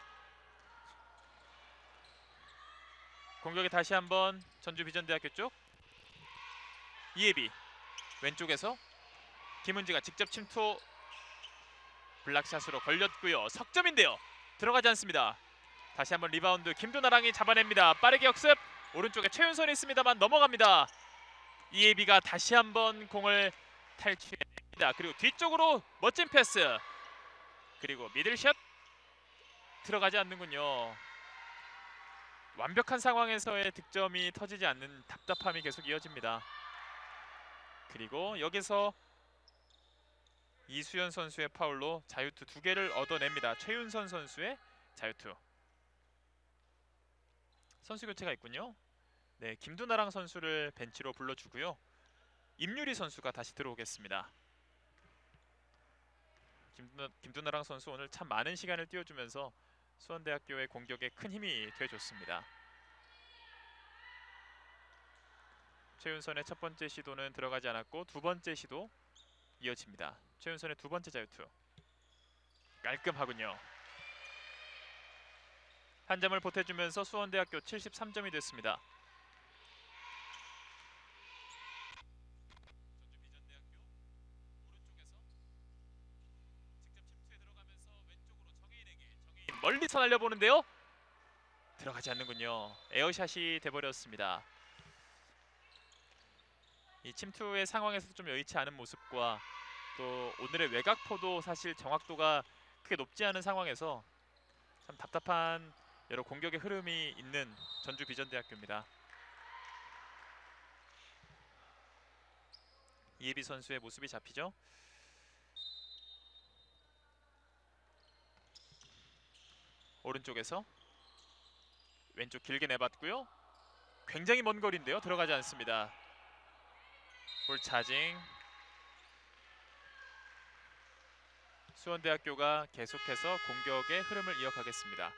공격이 다시 한번 전주 비전대학교 쪽. 이예비 왼쪽에서 김은지가 직접 침투 블락샷으로 걸렸고요. 석점인데요. 들어가지 않습니다. 다시 한번 리바운드 김두나랑이 잡아냅니다. 빠르게 역습 오른쪽에 최윤선이 있습니다만 넘어갑니다. 이예비가 다시 한번 공을 탈취해냅니다. 그리고 뒤쪽으로 멋진 패스 그리고 미들샷 들어가지 않는군요. 완벽한 상황에서의 득점이 터지지 않는 답답함이 계속 이어집니다. 그리고 여기서 이수연 선수의 파울로 자유투 2개를 얻어냅니다. 최윤선 선수의 자유투. 선수 교체가 있군요. 네, 김두나랑 선수를 벤치로 불러주고요. 임유리 선수가 다시 들어오겠습니다. 김두나랑 선수 오늘 참 많은 시간을 띄워주면서 수원대학교의 공격에 큰 힘이 돼줬습니다. 최윤선의 첫 번째 시도는 들어가지 않았고 두 번째 시도 이어집니다. 최윤선의 두 번째 자유투 깔끔하군요. 한 점을 보태주면서 수원대학교 73점이 됐습니다. 멀리서 날려보는데요. 들어가지 않는군요. 에어샷이 돼버렸습니다. 이 침투의 상황에서 좀 여의치 않은 모습과 또 오늘의 외곽포도 사실 정확도가 크게 높지 않은 상황에서 참 답답한 여러 공격의 흐름이 있는 전주 비전대학교입니다. 이예비 선수의 모습이 잡히죠. 오른쪽에서 왼쪽 길게 내봤고요. 굉장히 먼 거리인데요. 들어가지 않습니다. 볼 차징. 수원대학교가 계속해서 공격의 흐름을 이어가겠습니다.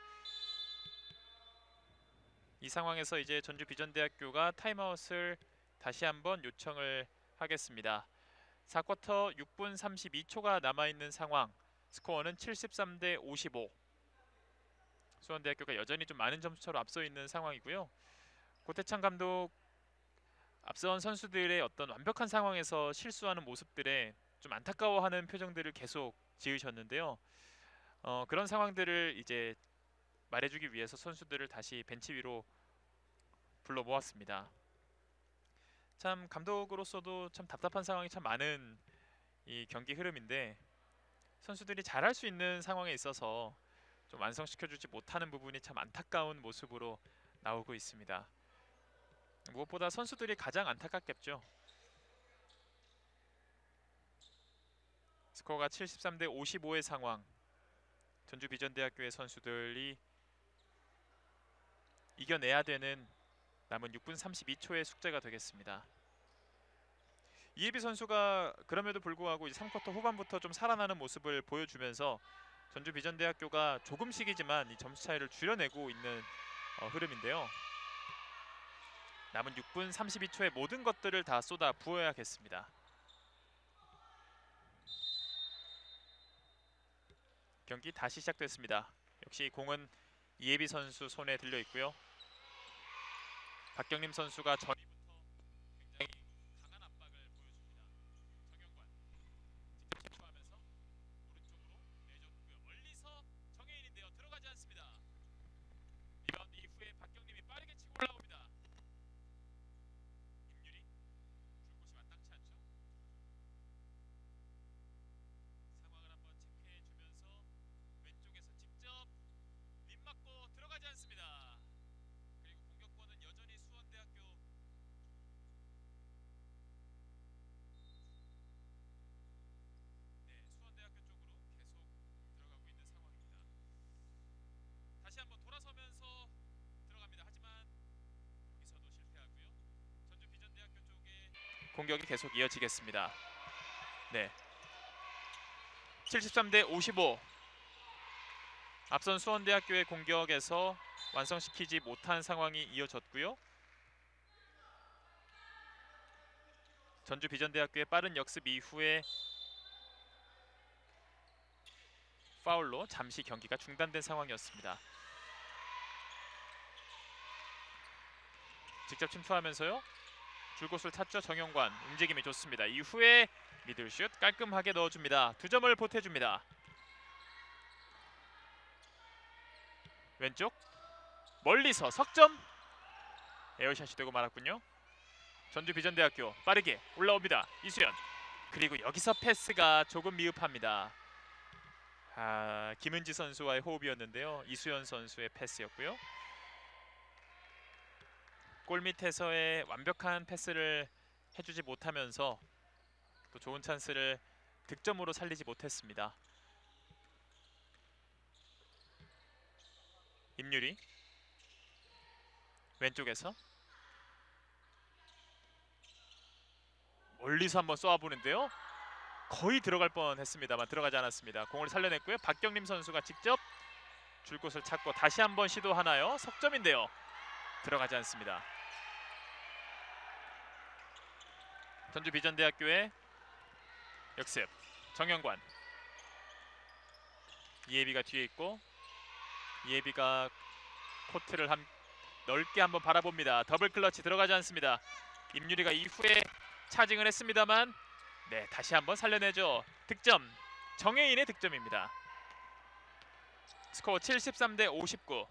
이 상황에서 이제 전주 비전대학교가 타임아웃을 다시 한번 요청을 하겠습니다. 4쿼터 6분 32초가 남아있는 상황. 스코어는 73대 55. 수원대학교가 여전히 좀 많은 점수차로 앞서 있는 상황이고요. 고태창 감독 앞선 선수들의 어떤 완벽한 상황에서 실수하는 모습들에 좀 안타까워하는 표정들을 계속 지으셨는데요. 그런 상황들을 이제 말해주기 위해서 선수들을 다시 벤치 위로 불러 모았습니다. 참 감독으로서도 참 답답한 상황이 참 많은 이 경기 흐름인데 선수들이 잘할 수 있는 상황에 있어서 좀 완성시켜주지 못하는 부분이 참 안타까운 모습으로 나오고 있습니다. 무엇보다 선수들이 가장 안타깝겠죠. 스코어가 73대 55의 상황. 전주 비전대학교의 선수들이 이겨내야 되는 남은 6분 32초의 숙제가 되겠습니다. 이예비 선수가 그럼에도 불구하고 3쿼터 후반부터 좀 살아나는 모습을 보여주면서 전주 비전대학교가 조금씩이지만 이 점수 차이를 줄여내고 있는 흐름인데요. 남은 6분 32초의 모든 것들을 다 쏟아 부어야겠습니다. 경기 다시 시작됐습니다. 역시 공은 이예비 선수 손에 들려 있고요. 박경림 선수가 전이부터 굉장히 강한 압박을 보여줍니다. 정영관 직접 침투하면서 오른쪽으로 내줬고요. 멀리서 정혜인인데요. 들어가지 않습니다. 리바운드 이후에 박경림이 빠르게 치고 올라옵니다. 임유리 줄 곳이 마땅치 않죠. 상황을 한번 체크해주면서 왼쪽에서 직접 림 맞고 들어가지 않습니다. 그리고 공격권은 여전히 수원대학교. 네, 수원대학교 쪽으로 계속 들어가고 있는 상황입니다. 다시 한번 돌아서면서 들어갑니다. 하지만 여기서도 실패하고요. 전주 비전대학교 쪽에 공격이 계속 이어지겠습니다. 네, 73대 55. 앞선 수원대학교의 공격에서 완성시키지 못한 상황이 이어졌고요. 전주 비전대학교의 빠른 역습 이후에 파울로 잠시 경기가 중단된 상황이었습니다. 직접 침투하면서요. 줄곳을 탔죠. 정영관 움직임이 좋습니다. 이후에 미들슛 깔끔하게 넣어줍니다. 2점을 보태줍니다. 왼쪽 멀리서 석점. 에어샷이 되고 말았군요. 전주 비전대학교 빠르게 올라옵니다. 이수연. 그리고 여기서 패스가 조금 미흡합니다. 김은지 선수와의 호흡이었는데요. 이수연 선수의 패스였고요. 골밑에서의 완벽한 패스를 해주지 못하면서 또 좋은 찬스를 득점으로 살리지 못했습니다. 임유리 왼쪽에서 멀리서 한번 쏘아보는데요. 거의 들어갈 뻔했습니다만 들어가지 않았습니다. 공을 살려냈고요. 박경림 선수가 직접 줄 곳을 찾고 다시 한번 시도하나요? 석점인데요. 들어가지 않습니다. 전주 비전대학교의 역습. 정영관. 이예비가 뒤에 있고 이예비가 코트를 넓게 한번 바라봅니다. 더블 클러치 들어가지 않습니다. 임유리가 이후에 차징을 했습니다만 네, 다시 한번 살려내죠. 득점. 정혜인의 득점입니다. 스코어 73대 59.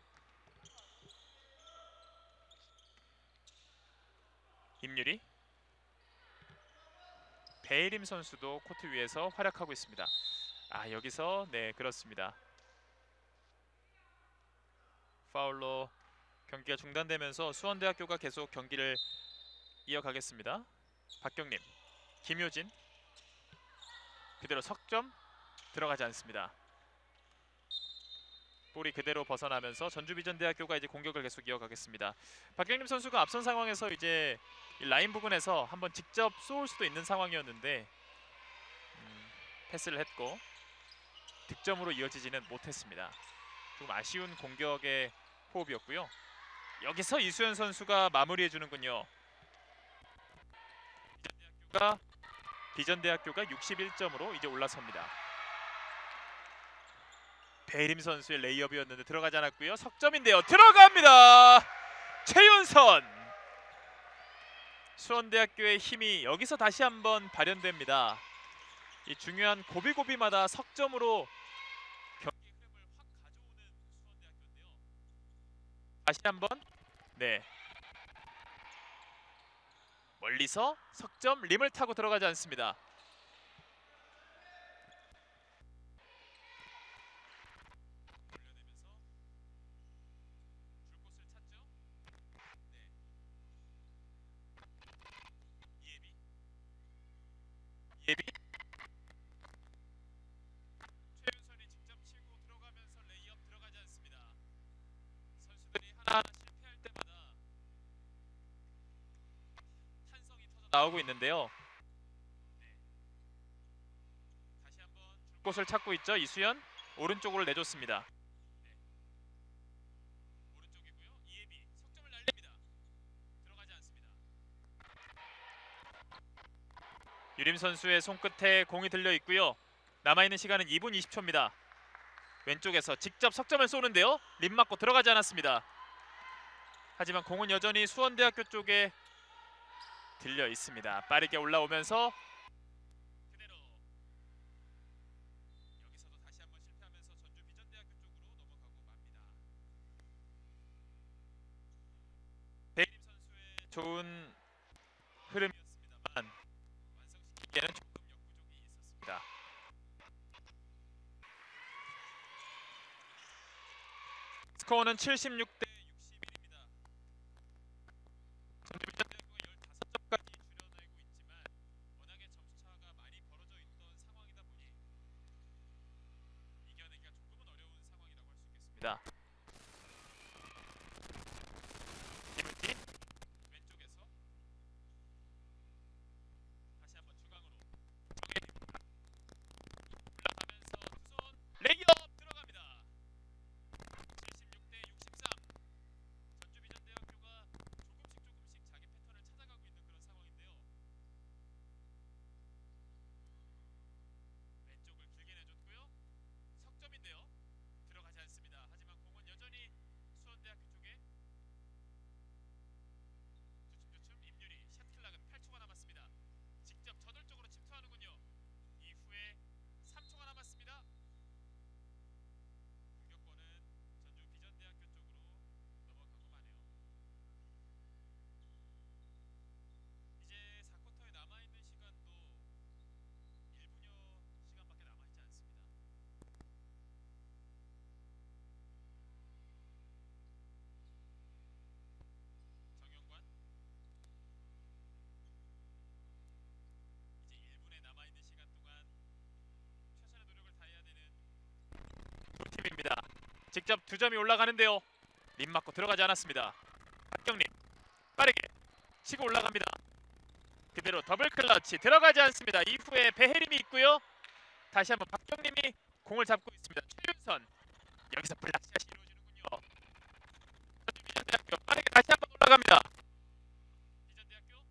임유리 배혜림 선수도 코트 위에서 활약하고 있습니다. 아, 여기서 네, 그렇습니다. 파울로 경기가 중단되면서 수원대학교가 계속 경기를 이어가겠습니다. 박경림, 김효진 그대로 석점 들어가지 않습니다. 볼이 그대로 벗어나면서 전주비전대학교가 이제 공격을 계속 이어가겠습니다. 박경림 선수가 앞선 상황에서 이제 이 라인 부근에서 한번 직접 쏠 수도 있는 상황이었는데 패스를 했고 득점으로 이어지지는 못했습니다. 조금 아쉬운 공격의 호흡이었고요. 여기서 이수연 선수가 마무리해 주는군요. 비전대학교가 61점으로 이제 올라섭니다. 배림 선수의 레이업이었는데 들어가지 않았고요. 석점인데요. 들어갑니다. 최윤선. 수원대학교의 힘이 여기서 다시 한번 발현됩니다. 이 중요한 고비고비마다 석점으로 경기 흐름을 확 가져오는 수원대학교인데요. 다시 한번 네, 멀리서 석점 림을 타고 들어가지 않습니다. 예비 최윤선이 직접 치고 들어가면서 레이업 들어가지 않습니다. 선수들이 하나하나 실패할 때마다 탄성이 터져 나오고 있는데요. 다시 한번 줄 곳을 찾고 있죠. 이수연 오른쪽으로 내줬습니다. 오른쪽이고요. 이예비 석점을 날립니다. 들어가지 않습니다. 유림 선수의 손끝에 공이 들려 있고요. 남아있는 시간은 2분 20초입니다. 왼쪽에서 직접 석점을 쏘는데요. 림 맞고 들어가지 않았습니다. 하지만 공은 여전히 수원대학교 쪽에 들려 있습니다. 빠르게 올라오면서 그대로 여기서도 다시 한번 실패하면서 전주 비전대학교 쪽으로 넘어가고 맙니다. 배림 선수의 좋은 흐름이었습니다만 완성시키기에는 조금 역부족이 있었습니다. 스코어는 76대 61입니다. 전주비전대학교가 15점까지 줄여내고 있지만 워낙에 점수차가 많이 벌어져 있던 상황이다 보니 이겨내기가 조금은 어려운 상황이라고 할 수 있겠습니다. 김은지 왼쪽에서 다시 한번 중앙으로 올라가면서 두손 레이업 들어갑니다. 76대 63. 전주비전대학교가 조금씩 자기 패턴을 찾아가고 있는 그런 상황인데요. 왼쪽을 길게 내줬고요. 석점인데요. 들어가지 않습니다. 하지만 공은 여전히 수원대학교 쪽에 주춤주춤 임유리 샷클락은 8초가 남았습니다. 직접 저돌적으로 침투하는군요. 이후에 3초가 남았습니다. 공격권은 전주 비전대학교 쪽으로 넘어가고 마네요. 이제 4쿼터에 남아있는 시간도 1분여 시간밖에 남아있지 않습니다. 정영관 이제 1분에 남아있는 시간 동안 최선의 노력을 다해야 되는 두 팀입니다. 직접 2점이 올라가는데요. 림 맞고 들어가지 않았습니다. 박경림 빠르게 치고 올라갑니다. 그대로 더블 클러치 들어가지 않습니다. 이후에 배혜림이 있고요. 다시 한번 박경림이 공을 잡고 있습니다. 최윤선 여기서 블락샷이 이루어지는군요. 비전대학교 빠르게 다시 한번 올라갑니다. 비전대학교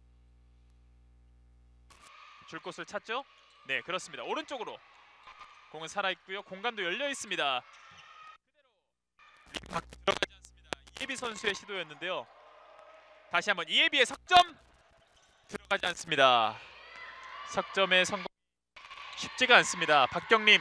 줄 곳을 찾죠. 네, 그렇습니다. 오른쪽으로 공은 살아있고요. 공간도 열려 있습니다. 그대로 들어가지 않습니다. 이예비 선수의 시도였는데요. 다시 한번 이예비의 석점 들어가지 않습니다. 석점의 성공 쉽지가 않습니다. 박경림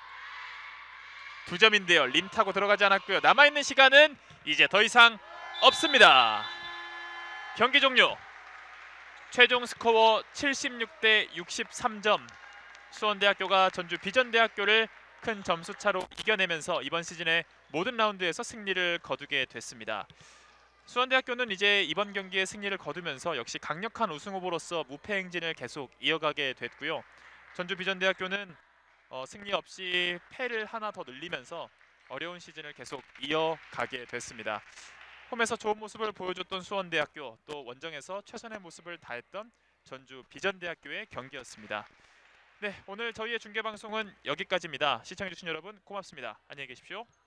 2점인데요. 림 타고 들어가지 않았고요. 남아있는 시간은 이제 더 이상 없습니다. 경기 종료. 최종 스코어 76대 63점. 수원대학교가 전주 비전대학교를 큰 점수차로 이겨내면서 이번 시즌의 모든 라운드에서 승리를 거두게 됐습니다. 수원대학교는 이제 이번 경기에 승리를 거두면서 역시 강력한 우승 후보로서 무패 행진을 계속 이어가게 됐고요. 전주 비전대학교는 승리 없이 패를 하나 더 늘리면서 어려운 시즌을 계속 이어가게 됐습니다. 홈에서 좋은 모습을 보여줬던 수원대학교, 또 원정에서 최선의 모습을 다했던 전주 비전대학교의 경기였습니다. 네, 오늘 저희의 중계방송은 여기까지입니다. 시청해주신 여러분 고맙습니다. 안녕히 계십시오.